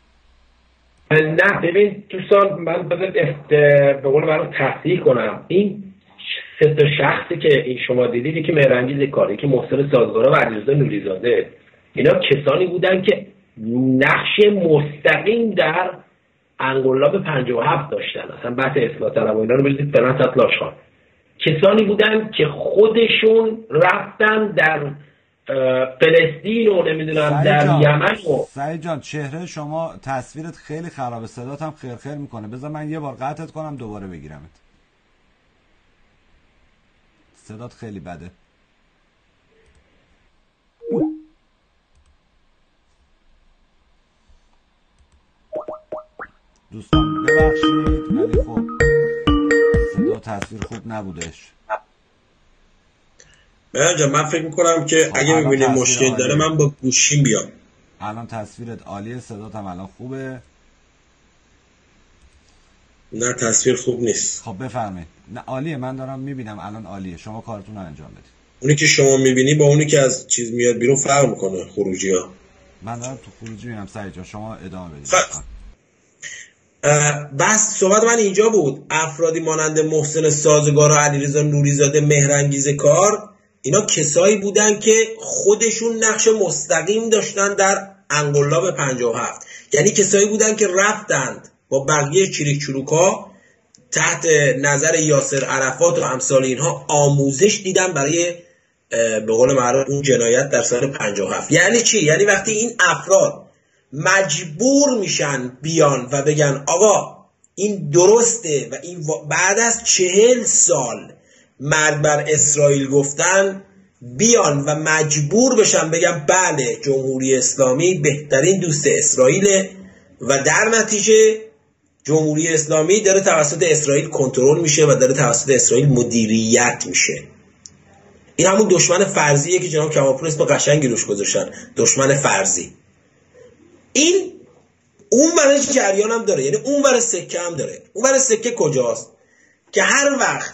نه ببین دوستان، من به قول من تصحیح کنم، این سه تا شخصی که این شما دیدید که مهرانگیز کاری که محسن سازگارا و علیرضا نوریزاده، اینا کسانی بودن که نقش مستقیم در انقلاب پنجاه و هفت داشتن. اصلا بحث اصلاح طلب و اینا رو بریزید فعلا سطح لاشخوان. کسانی بودن که خودشون رفتن در فلسطین و نمیدونم در یمن و سعید جان چهره شما تصویرت خیلی خرابه، صدات هم خرخر میکنه. بذار من یه بار قطعت کنم دوباره بگیرمت. صدات خیلی بده. دوستان ببخشید ولی خب صدا تصویر خوب نبودش. من من فکر میکنم که اگه میبینی مشکل داره من با گوشیم بیام. الان تصویرت عالیه، صدات هم الان خوبه. نه تصویر خوب نیست. خب بفرمایید. نه عالیه، من دارم میبینم الان عالیه. شما کارتون رو انجام بدید. اونی که شما میبینی با اونی که از چیز میاد بیرون فرق میکنه. خروجی ها من دارم تو خروجی میبینم. سعید جان شما ادامه بدید. خب بس صحبت من اینجا بود. افرادی مانند محسن سازگارا، علیرضا نوریزاده، مهرانگیز کار، اینا کسایی بودن که خودشون نقش مستقیم داشتن در انقلاب پنجاه و هفت. یعنی کسایی بودن که رفتند با بقیه چریک چروکا تحت نظر یاسر عرفات و امثال اینها آموزش دیدن برای به قول معروف اون جنایت در سال پنجاه و هفت. یعنی چی؟ یعنی وقتی این افراد مجبور میشن بیان و بگن آقا این درسته و این بعد از چهل سال مرگ بر اسرائیل گفتن، بیان و مجبور بشن بگن بله جمهوری اسلامی بهترین دوست اسرائیل و در نتیجه جمهوری اسلامی داره توسط اسرائیل کنترل میشه و داره توسط اسرائیل مدیریت میشه. این همون دشمن فرضیه که جناب کمالپور اسم قشنگی روش گذاشتن، دشمن فرضی. این اون ور جریان هم داره، یعنی اون ور سکه هم داره. اون ور سکه کجاست؟ که هر وقت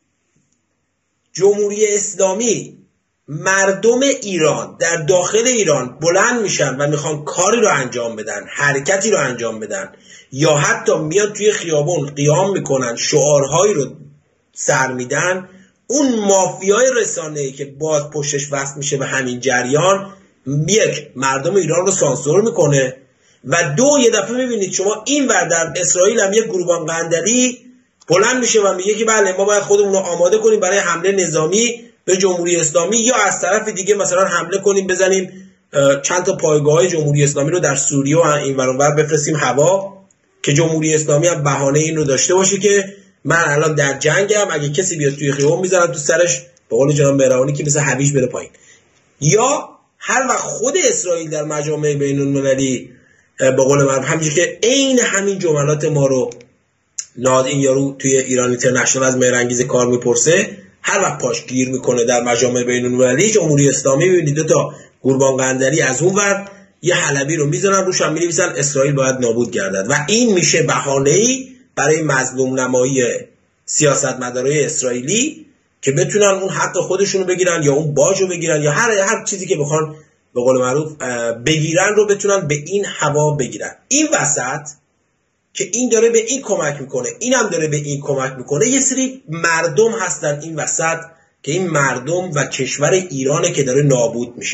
جمهوری اسلامی مردم ایران در داخل ایران بلند میشن و میخوان کاری رو انجام بدن، حرکتی رو انجام بدن، یا حتی میان توی خیابون قیام میکنن، شعارهایی رو سر میدن، اون مافیای رسانه‌ای که باز پشتش وصل میشه به همین جریان، یک مردم ایران رو سانسور میکنه و دو یه دفعه میبینید شما این ور در اسرائیل هم یک گروبان قندلی بلند میشه و میگه که بله ما باید خودمون رو آماده کنیم برای حمله نظامی به جمهوری اسلامی، یا از طرف دیگه مثلا حمله کنیم بزنیم چند تا پایگاه جمهوری اسلامی رو در سوریه و این ور اون ور بفرستیم هوا، که جمهوری اسلامی هم بهانه این رو داشته باشه که من الان در جنگم، اگه کسی بیاد توی خیابون میذارم تو سرش به قول جناب مهرانی که مثل هویج بره پایین. یا هر وقت خود اسرائیل در مجامع بین المللی به قول معروف همینجوری که عین همین جملات ما رو ناد این یارو توی ایران اینترنشنال از مهرانگیز کار میپرسه، هر وقت پاش گیر میکنه در مجامع بین المللی جمهوری اسلامی، میبینید دو تا قربان قندلی از اون ور یه حلبی رو میذارن روش هم می‌نویسن اسرائیل باید نابود گردد و این میشه بهانه‌ای برای مظلوم نمایی سیاستمدارای اسرائیلی که بتونن اون حق خودشونو بگیرن یا اون باجو بگیرن یا هر هر چیزی که بخوان به قول معروف بگیرن رو بتونن به این هوا بگیرن. این وسط که این داره به این کمک میکنه، اینم داره به این کمک میکنه، یه سری مردم هستن این وسط که این مردم و کشور ایرانه که داره نابود میشه.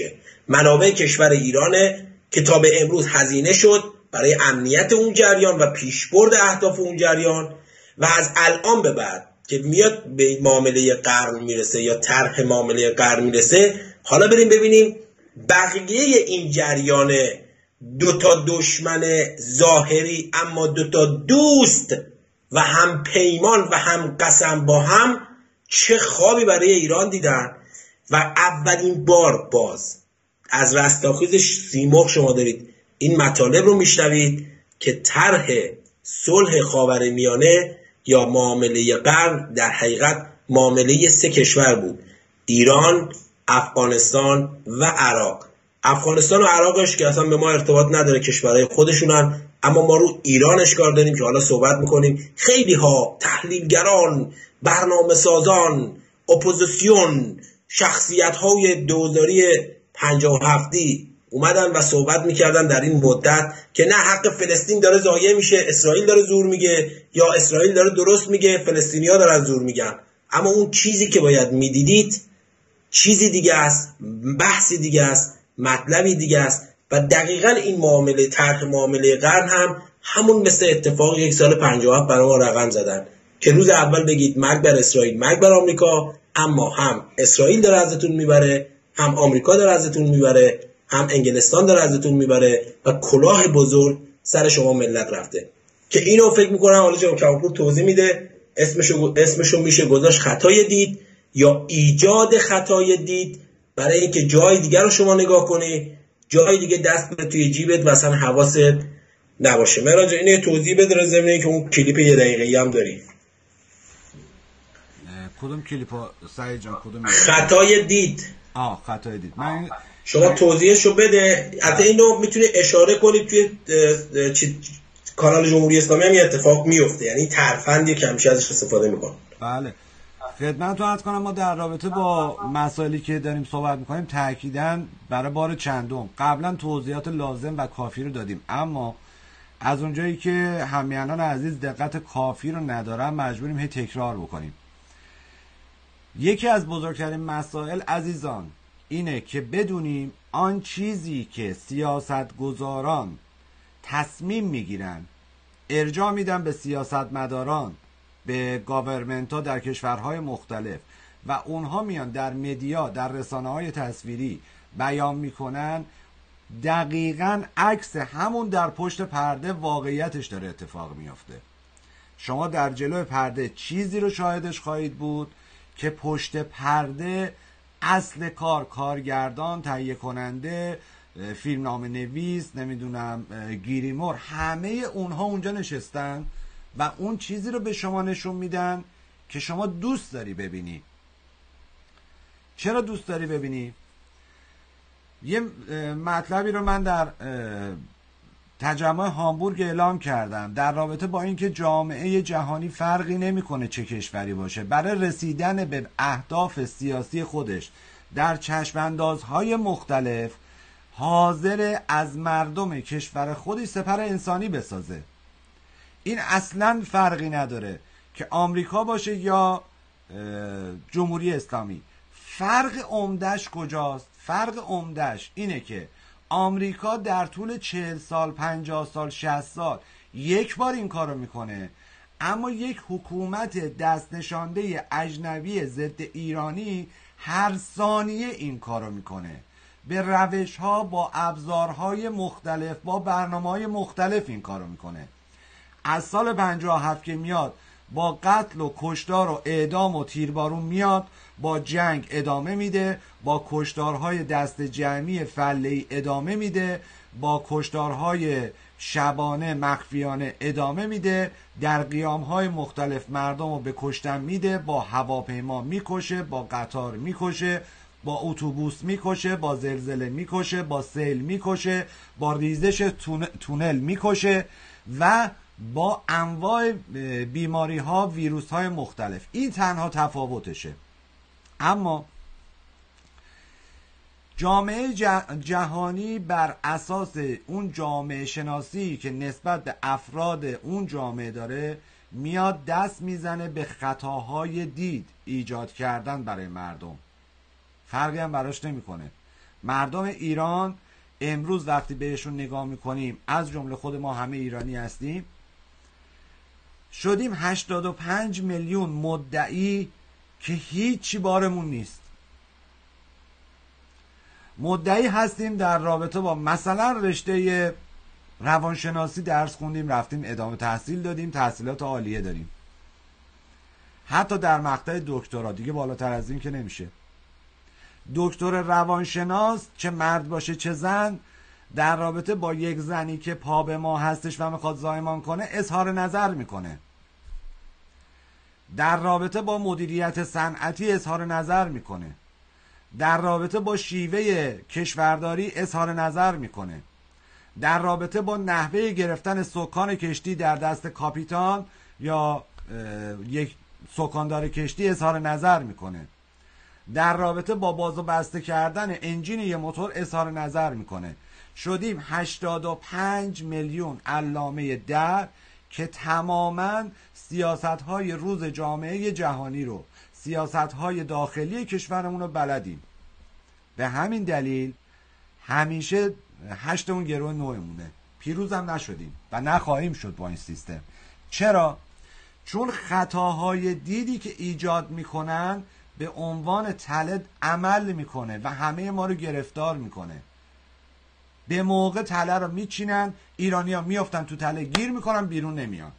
منابع کشور ایرانه که تا به امروز هزینه شد برای امنیت اون جریان و پیشبرد اهداف اون جریان و از الان به بعد که میاد به معامله قرن میرسه یا طرح معامله قرن میرسه، حالا بریم ببینیم بقیه این جریان دوتا دشمن ظاهری اما دوتا دوست و هم پیمان و هم قسم با هم چه خوابی برای ایران دیدن و اولین بار باز از رستاخیز سیمرغ شما دارید این مطالب رو میشنوید که طرح صلح خاورمیانه یا معامله قرن در حقیقت معامله سه کشور بود: ایران، افغانستان و عراق. افغانستان و عراقش که اصلا به ما ارتباط نداره، کشورهای خودشونن، اما ما رو ایرانش کار داریم که حالا صحبت میکنیم. خیلی ها تحلیلگران، برنامه سازان، اپوزیسیون، شخصیت های دوزاری پنجاه و هفتی اومدن و صحبت میکردن در این مدت که نه حق فلسطین داره ضایع میشه، اسرائیل داره زور میگه، یا اسرائیل داره درست میگه، فلسطینیا دارن زور میگن. اما اون چیزی که باید میدیدید چیزی دیگه است، بحثی دیگه است، مطلبی دیگه است. و دقیقاً این معامله طرح معامله قرن هم همون مثل اتفاق یک سال پنجاه و هفت برای ما رقم زدن که روز اول بگید مرگ بر اسرائیل، مرگ بر آمریکا، اما هم اسرائیل داره ازتون میبره، هم آمریکا داره ازتون میبره، هم انگلستان داره ازتون میبره و کلاه بزرگ سر شما ملت رفته. که اینو فکر میکنم حالا جناب کمالپور توضیح میده، اسمشو اسمشو میشه گذاشت خطای دید یا ایجاد خطای دید، برای اینکه جای دیگر رو شما نگاه کنی، جای دیگه دست بره توی جیبت و اصلا حواست نباشه. مهران جان اینو توضیح بده ضمن که اون کلیپ یه دقیقه‌ای هم داری. کدوم کلیپو سعید جان؟ کدوم؟ خطای دید. آه خطای دید. من شما توضیحشو بده. حتی اینو میتونه اشاره کنید توی کانال جمهوری اسلامی هم یه اتفاق میفته، یعنی ترفندی که همیشه ازش استفاده میکنن. بله خدمتتون عرض کنم ما در رابطه با مسائلی که داریم صحبت میکنیم تأکیداً برای بار چندم قبلا توضیحات لازم و کافی رو دادیم، اما از اونجایی که همیهنان عزیز دقت کافی رو ندارن مجبوریم هی تکرار بکنیم. یکی از بزرگترین مسائل عزیزان اینه که بدونیم آن چیزی که سیاستگزاران تصمیم میگیرن ارجاع میدن به سیاستمداران، به گاورمنت ها در کشورهای مختلف و اونها میان در مدیا، در رسانه های تصویری بیان میکنن، دقیقاً عکس همون در پشت پرده واقعیتش داره اتفاق میافته. شما در جلوی پرده چیزی رو شاهدش خواهید بود که پشت پرده اصل کار، کارگردان، تهیه کننده، فیلمنامه نویس، نمیدونم گیریمور، همه اونها اونجا نشستن و اون چیزی رو به شما نشون میدن که شما دوست داری ببینی. چرا دوست داری ببینی؟ یه مطلبی رو من در تجمع هامبورگ اعلام کردم در رابطه با اینکه جامعه جهانی فرقی نمیکنه چه کشوری باشه، برای رسیدن به اهداف سیاسی خودش در چشماندازهای مختلف حاضر از مردم کشور خودش سپر انسانی بسازه. این اصلا فرقی نداره که آمریکا باشه یا جمهوری اسلامی. فرق عمدش کجاست؟ فرق عمدش اینه که آمریکا در طول چهل سال، پنجاه سال، شصت سال یک بار این کارو میکنه، اما یک حکومت دست نشانده اجنبی ضد ایرانی هر ثانیه این کارو میکنه، به روش ها، با ابزارهای مختلف، با برنامه‌های مختلف این کارو میکنه. از سال پنجاه و هفت که میاد با قتل و کشتار و اعدام و تیربارون میاد، با جنگ ادامه میده، با کشتارهای دست جمعی فله‌ای ادامه میده، با کشتارهای شبانه مخفیانه ادامه میده، در قیامهای مختلف مردم رو به کشتن میده، با هواپیما میکشه، با قطار میکشه، با اتوبوس میکشه، با زلزله میکشه، با سیل میکشه، با ریزش تونل میکشه و با انواع بیماری ها، ویروس های مختلف. این تنها تفاوتشه. اما جامعه جهانی بر اساس اون جامعه شناسی که نسبت به افراد اون جامعه داره میاد دست میزنه به خطاهای دید ایجاد کردن برای مردم. فرقی هم براش نمیکنه. مردم ایران امروز وقتی بهشون نگاه میکنیم، از جمله خود ما همه ایرانی هستیم، شدیم هشتاد و پنج میلیون مدعی که هیچی بارمون نیست. مدعی هستیم در رابطه با مثلا رشته روانشناسی درس خوندیم، رفتیم ادامه تحصیل دادیم، تحصیلات عالیه داریم، حتی در مقطع دکترا، دیگه بالاتر از این که نمیشه. دکتر روانشناس چه مرد باشه چه زن، در رابطه با یک زنی که پا به ما هستش و میخواد زایمان کنه اظهار نظر میکنه، در رابطه با مدیریت صنعتی اظهار نظر میکنه، در رابطه با شیوه کشورداری اظهار نظر میکنه، در رابطه با نحوه گرفتن سکان کشتی در دست کاپیتان یا یک سکاندار کشتی اظهار نظر میکنه، در رابطه با باز و بسته کردن انجین یه موتور اظهار نظر میکنه. شدیم هشتاد و پنج میلیون علامه در که تماما سیاست‌های روز جامعه جهانی رو، سیاست‌های داخلی کشورمون رو بلدیم. به همین دلیل همیشه هشت اون گروه نوعمونه، پیروزم نشدیم و نخواهیم شد با این سیستم. چرا؟ چون خطاهای دیدی که ایجاد میکنن به عنوان تله عمل میکنه و همه ما رو گرفتار میکنه. به موقع تله رو میچینن، ایرانی ها میافتن تو تله، گیر میکنن، بیرون نمیان.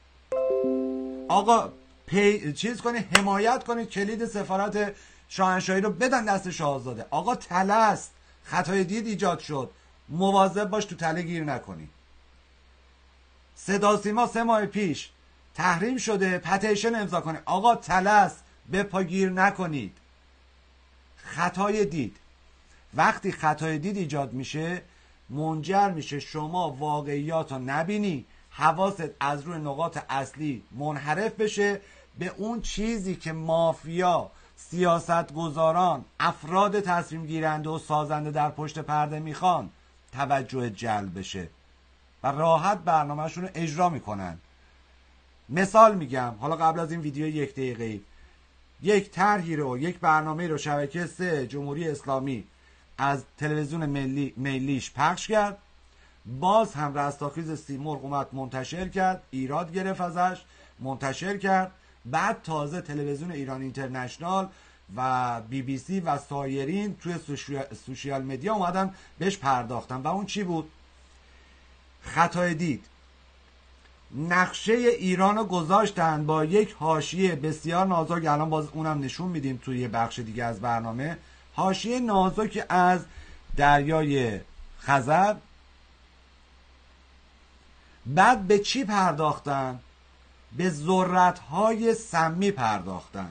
آقا پی... چیز کنید، حمایت کنید، کلید سفارت شاهنشاهی رو بدن دست شاهزاده. آقا تله است، خطای دید ایجاد شد، مواظب باش تو تله گیر نکنی. صدا سیما سه ماه پیش تحریم شده، پتیشن امضا کنه. آقا تله است، به پا گیر نکنید. خطای دید، وقتی خطای دید ایجاد میشه منجر میشه شما واقعیات رو نبینی، حواست از روی نقاط اصلی منحرف بشه به اون چیزی که مافیا، سیاستگزاران، افراد تصمیم گیرنده و سازنده در پشت پرده میخوان توجه جلب بشه و راحت برنامهشون رو اجرا میکنن. مثال میگم، حالا قبل از این ویدیو یک دقیقه‌ای یک طرحی رو، یک برنامه رو شبکه سه جمهوری اسلامی از تلویزیون ملی ملیش پخش کرد، باز هم رستاخیز سیمرغ اومد منتشر کرد، ایراد گرفت ازش، منتشر کرد، بعد تازه تلویزیون ایران اینترنشنال و بی بی سی و سایرین توی سوشیال مدیا اومدن بهش پرداختن و اون چی بود؟ خطای دید. نقشه ایران رو گذاشتن با یک حاشیه بسیار نازک، الان باز اونم نشون میدیم توی یه بخش دیگه از برنامه، حاشیه نازک از دریای خزر. بعد به چی پرداختن؟ به ذرت‌های سمی پرداختن.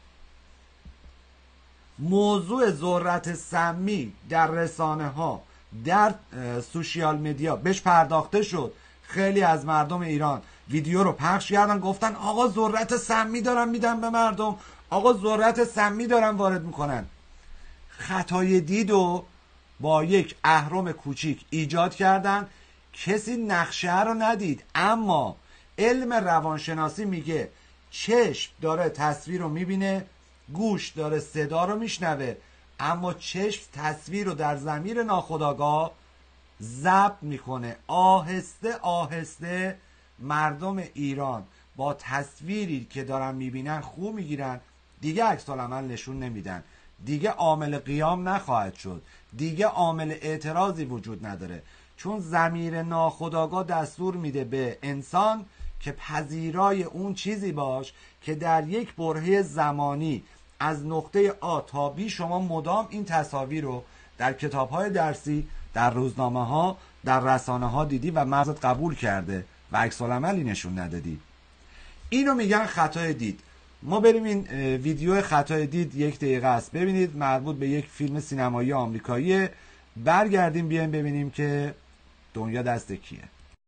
موضوع ذرت سمی در رسانه ها، در سوشیال مدیا بهش پرداخته شد. خیلی از مردم ایران ویدیو رو پخش کردن، گفتن آقا ذرت سمی دارن میدن به مردم، آقا ذرت سمی دارن وارد میکنن. خطای دید رو با یک اهرم کوچیک ایجاد کردن، کسی نقشه رو ندید، اما علم روانشناسی میگه چشم داره تصویر رو میبینه، گوش داره صدا رو میشنوه، اما چشم تصویر رو در ضمیر ناخودآگاه ضبط میکنه. آهسته آهسته مردم ایران با تصویری که دارن میبینن خوب میگیرن، دیگه عکس العمل نشون نمیدن، دیگه عامل قیام نخواهد شد، دیگه عامل اعتراضی وجود نداره، چون ضمیر ناخودآگاه دستور میده به انسان که پذیرای اون چیزی باش که در یک برهه زمانی از نقطه آ تا بی شما مدام این تصاویر رو در کتاب‌های درسی، در روزنامه ها، در رسانه ها دیدی و مغزت قبول کرده و عکس العملی نشون ندادی. اینو میگن خطای دید. ما بریم این ویدیو خطای دید، یک دقیقه است، ببینید، مربوط به یک فیلم سینمایی آمریکایی. برگردیم بیایم ببینیم که دنیا دست کیه.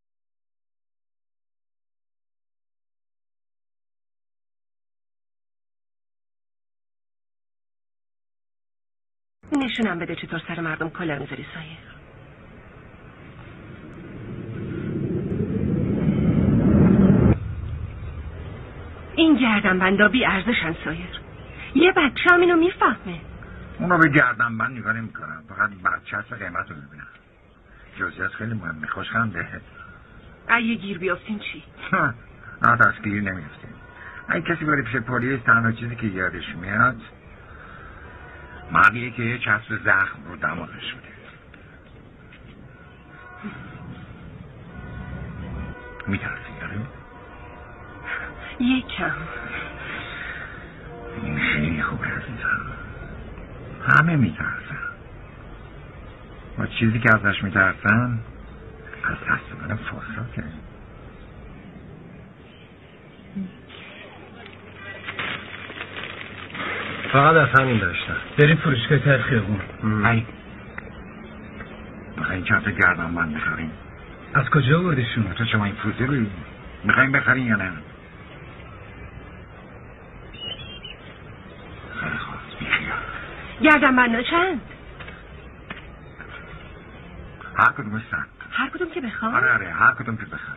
نشونم بده چطور سر مردم کلاه میذاری سایر. این گردنبندا بی ارزشن سایر. یه بچه هم اینو میفهمه. اونو به گردن من نگاه نمی کنم، فقط برچسب قیمت رو میبینم. جزئیات خیلی مهمه. خوشخنده. اگه گیر بیافتین چی؟ نه تا از گیر نمیافتیم. اگه کسی بره پیش پلیس تنها چیزی که یادش میاد مردیه که یه چسب زخم رو دماغش بوده. میترسی داره؟ یکم. این خیلی خوبه عزیزم. همه میترسن. و چیزی که ازش میترسن از دست دادن فرصته. فقط از همین داشتم. بریم فروشگاه ته خیابون. ای میخواین چند تا گردن من بخریم؟ از کجا آوردیشون؟ تو شما این فروزه رو میخواین بخرین یا نه؟ خیلی خواست بیخیال. گردن من چند؟ هر کدوم هستن. هر کدوم که بخوام؟ آره آره هر کدوم که بخوام.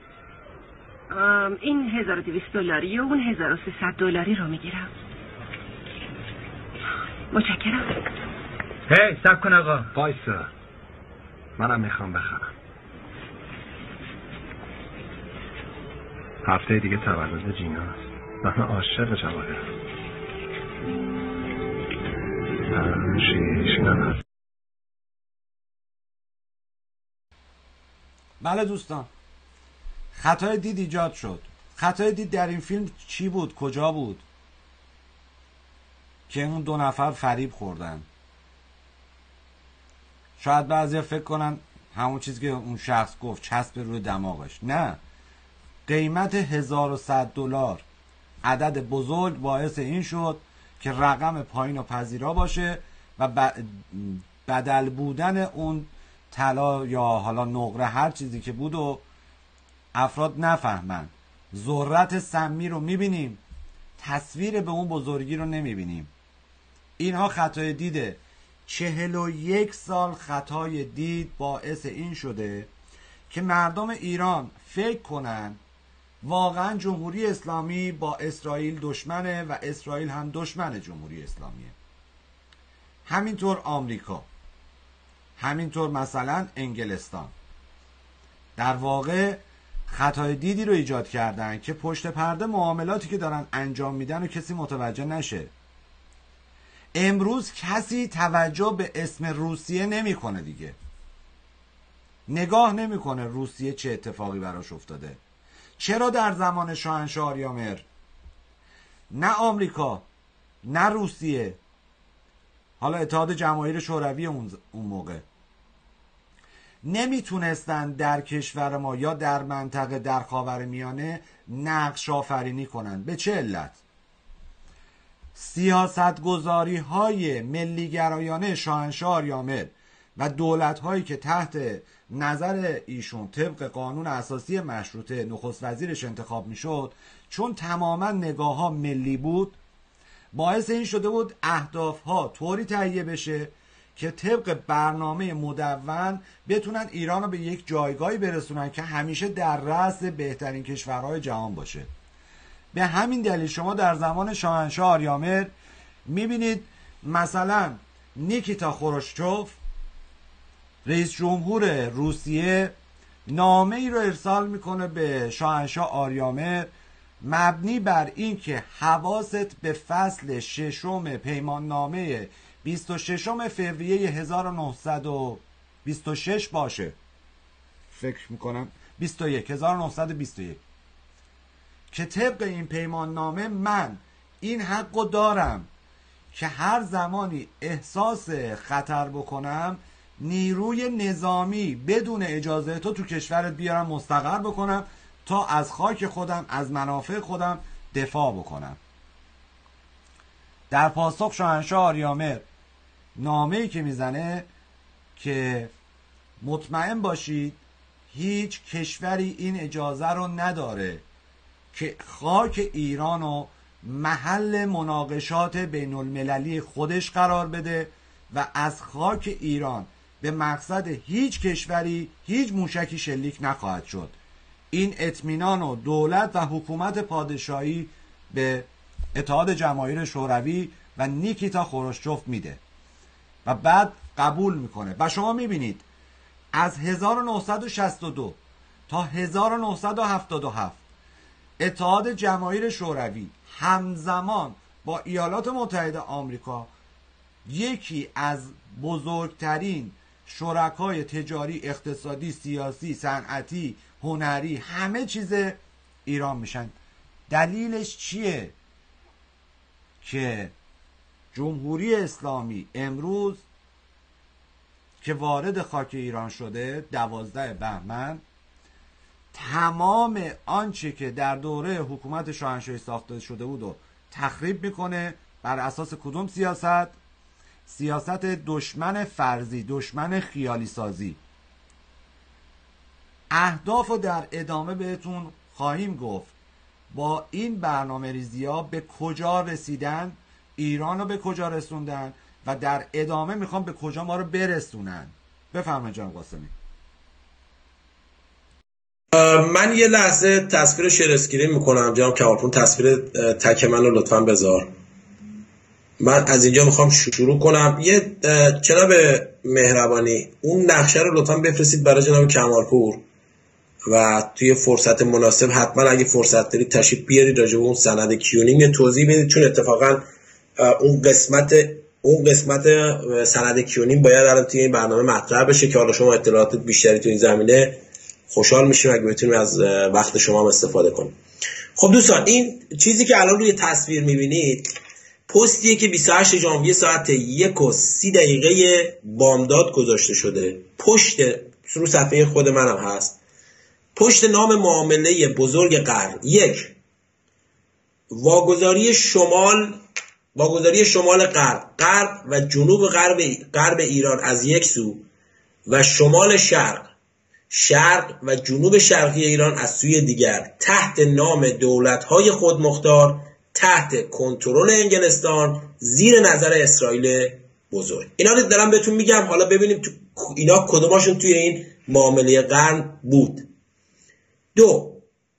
این هزار و دویست دلاری و اون هزار و سیصد دلاری رو میگیرم. متشکرم. هی صبر کن آقا. وایسا. منم میخوام بخرم. هفته دیگه تولد جیناست. من عاشق جواهرم. شیش بله دوستان، خطای دید ایجاد شد. خطای دید در این فیلم چی بود؟ کجا بود که اون دو نفر فریب خوردن؟ شاید بعضیا فکر کنن همون چیزی که اون شخص گفت، چسب روی دماغش. نه، قیمت هزار و صد دلار، عدد بزرگ، باعث این شد که رقم پایین و پذیرا باشه و بدل بودن اون طلا یا حالا نقره هر چیزی که بود و افراد نفهمن. ذرت سمی رو میبینیم، تصویر به اون بزرگی رو نمیبینیم. اینها خطای دیده. چهل و یک سال خطای دید باعث این شده که مردم ایران فکر کنن واقعا جمهوری اسلامی با اسرائیل دشمنه و اسرائیل هم دشمن جمهوری اسلامیه. همینطور آمریکا، همینطور مثلا انگلستان. در واقع خطای دیدی رو ایجاد کردن که پشت پرده معاملاتی که دارن انجام میدن و کسی متوجه نشه. امروز کسی توجه به اسم روسیه نمیکنه دیگه. نگاه نمیکنه روسیه چه اتفاقی براش افتاده. چرا در زمان شاهنشاه آریامر نه آمریکا نه روسیه، حالا اتحاد جماهیر شوروی اون موقع، نمیتونستن در کشور ما یا در منطقه در خاورمیانه نقش آفرینی کنن؟ به چه علت؟ سیاست گذاری های ملیگرایانه شاهنشاه آریامر و دولت هایی که تحت نظر ایشون طبق قانون اساسی مشروطه نخست وزیرش انتخاب میشد، چون تماما نگاه ها ملی بود، باعث این شده بود اهداف ها طوری تهیه بشه که طبق برنامه مدون بتونن ایران رو به یک جایگاهی برسونن که همیشه در رأس بهترین کشورهای جهان باشه. به همین دلیل شما در زمان شاهنشاه آریامر میبینید مثلا نیکیتا خروشچوف رئیس جمهور روسیه نامه ای رو ارسال میکنه به شاهنشاه آریامر مبنی بر این که حواست به فصل ششم پیمان نامه بیست و ششم فوریه هزار و نهصد و بیست و شش باشه، فکر میکنم بیست و یک هزار و نهصد و بیست و یک، که طبق این پیمان نامه من این حقو دارم که هر زمانی احساس خطر بکنم نیروی نظامی بدون اجازه تو تو کشورت بیارم مستقر بکنم تا از خاک خودم، از منافع خودم دفاع بکنم. در پاسخ شاهنشاه آریامر نامه‌ای که میزنه که مطمئن باشید هیچ کشوری این اجازه رو نداره که خاک ایرانو محل مناقشات بین المللی خودش قرار بده و از خاک ایران به مقصد هیچ کشوری هیچ موشکی شلیک نخواهد شد. این اطمینان و دولت و حکومت پادشاهی به اتحاد جماهیر شوروی و نیکیتا خروشچوف میده. و بعد قبول میکنه. و شما میبینید از هزار و نهصد و شصت و دو تا هزار و نهصد و هفتاد و هفت اتحاد جماهیر شوروی همزمان با ایالات متحده آمریکا یکی از بزرگترین شرکای تجاری، اقتصادی، سیاسی، صنعتی، هنری، همه چیز ایران میشن. دلیلش چیه؟ که جمهوری اسلامی امروز که وارد خاک ایران شده دوازده بهمن، تمام آنچه که در دوره حکومت شاهنشاهی ساخته شده بود و تخریب میکنه. بر اساس کدوم سیاست؟ سیاست دشمن فرضی، دشمن خیالی سازی. اهداف رو در ادامه بهتون خواهیم گفت. با این برنامه ریزی ها به کجا رسیدن، ایران رو به کجا رسوندن و در ادامه میخوام به کجا ما رو برسونن. بفرمایید جناب قاسمی. من یه لحظه تصویر شیر اسکرین میکنم جناب کمالپور، تصویر تک من رو لطفا بذار. من از اینجا میخوام شروع کنم. یه جناب مهربانی اون نقشه رو لطفا بفرستید برای جناب کمالپور و توی فرصت مناسب حتما اگه فرصت دارید تشریف بیارید راجع به اون سند کیونینگ توضیح بدید، چون اتفاقا اون قسمت اون قسمت سند کیونینگ باید الان توی این برنامه مطرح بشه که حالا شما اطلاعات بیشتری توی این زمینه خوشحال میشیم اگه بتونیم از وقت شما هم استفاده کنیم. خب دوستان، این چیزی که الان روی تصویر میبینید پستیه که بیست و هشت ژانویه ساعت یک و سی دقیقه بامداد گذاشته شده. پشت رو صفحه خود منم هست. پشت نام معامله بزرگ قرن. یک، واگذاری شمال واگذاری شمال غرب غرب و جنوب غرب غرب ایران از یک سو و شمال شرق شرق و جنوب شرقی ایران از سوی دیگر تحت نام دولت‌های خودمختار تحت کنترل انگلستان زیر نظر اسرائیل بزرگ. اینا رو دارم بهتون میگم، حالا ببینیم تو اینا کدوماشون توی این معامله قرن بود. دو،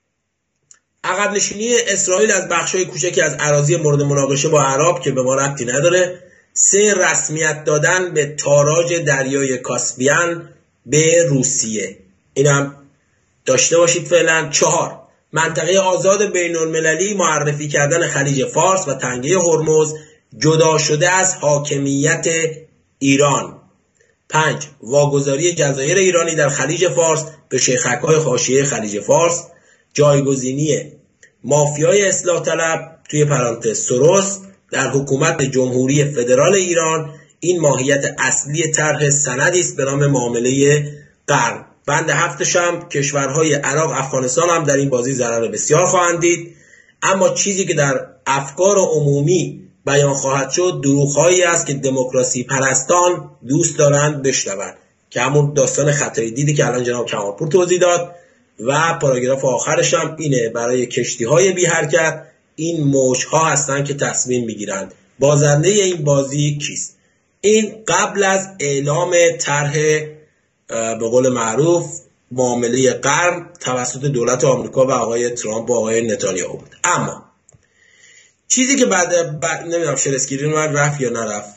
عقب نشینی اسرائیل از بخشای کوچکی از اراضی مورد مناقشه با عرب که به ما ربطی نداره. سه، رسمیت دادن به تاراج دریای کاسپیان به روسیه. اینم داشته باشید فعلا. چهار، منطقه آزاد بین المللی معرفی کردن خلیج فارس و تنگه هرمز جدا شده از حاکمیت ایران. پنج، واگذاری جزایر ایرانی در خلیج فارس به شیخک‌های حاشیه خلیج فارس. جایگزینی مافیای اصلاح طلب توی پرانتز سروس در حکومت جمهوری فدرال ایران. این ماهیت اصلی طرح سندی است به نام معامله قرن. بند هفتش هم کشورهای عراق، افغانستان هم در این بازی ضرر بسیار خواهند دید. اما چیزی که در افکار عمومی بیان خواهد شد دروغ‌هایی است که دموکراسی پرستان دوست دارند بشنوند، که همون داستان خطای دیدی که الان جناب کمالپور توضیح داد. و پاراگراف آخرش هم اینه: برای کشتی‌های بی حرکت این موج‌ها هستند که تصمیم می‌گیرند بازنده این بازی کیست. این قبل از اعلام طرح به قول معروف معامله قرن توسط دولت آمریکا و آقای ترامپ و آقای نتانیاهو بود. اما چیزی که بعد, بعد نمیدونم شیر اسکرین من رفت یا نرفت.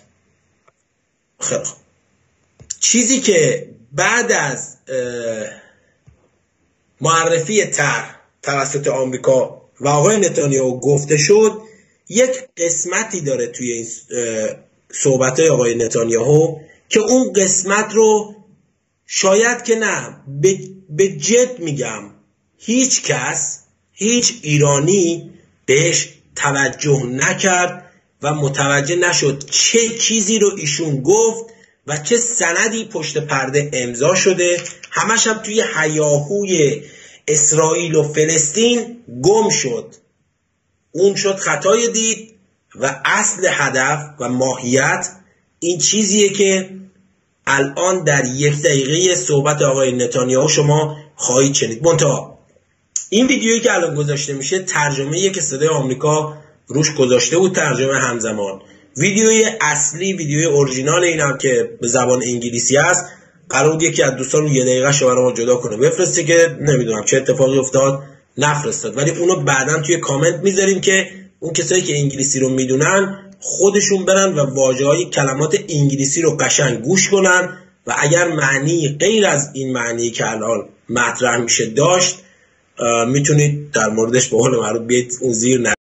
خیلی خوب. چیزی که بعد از معرفی طرح توسط آمریکا و آقای نتانیاهو گفته شد، یک قسمتی داره توی این صحبت‌های آقای نتانیاهو که اون قسمت رو شاید که نه به, به جد میگم هیچ کس، هیچ ایرانی بهش توجه نکرد و متوجه نشد چه چیزی رو ایشون گفت و چه سندی پشت پرده امضا شده. همش هم توی هیاهوی اسرائیل و فلسطین گم شد. اون شد خطای دید و اصل هدف و ماهیت این چیزیه که الان در یک دقیقه صحبت آقای نتانیاهو شما خواهید شنید. منتها این ویدیویی که الان گذاشته میشه ترجمه‌ایه که صدای آمریکا روش گذاشته بود، ترجمه همزمان. ویدیوی اصلی، ویدیوی اورجینال اینم که به زبان انگلیسی است، قرار بود یکی از دوستان رو یه دقیقه شو برام جدا کنه بفرسته که نمیدونم چه اتفاقی افتاد نفرستاد، ولی اونو بعداً توی کامنت میذاریم که اون کسایی که انگلیسی رو میدونن خودشون برن و واژه‌های کلمات انگلیسی رو قشنگ گوش کنن و اگر معنی غیر از این معنی که الان مطرح میشه داشت، میتونید در موردش به قول معروف بیاید اون زیر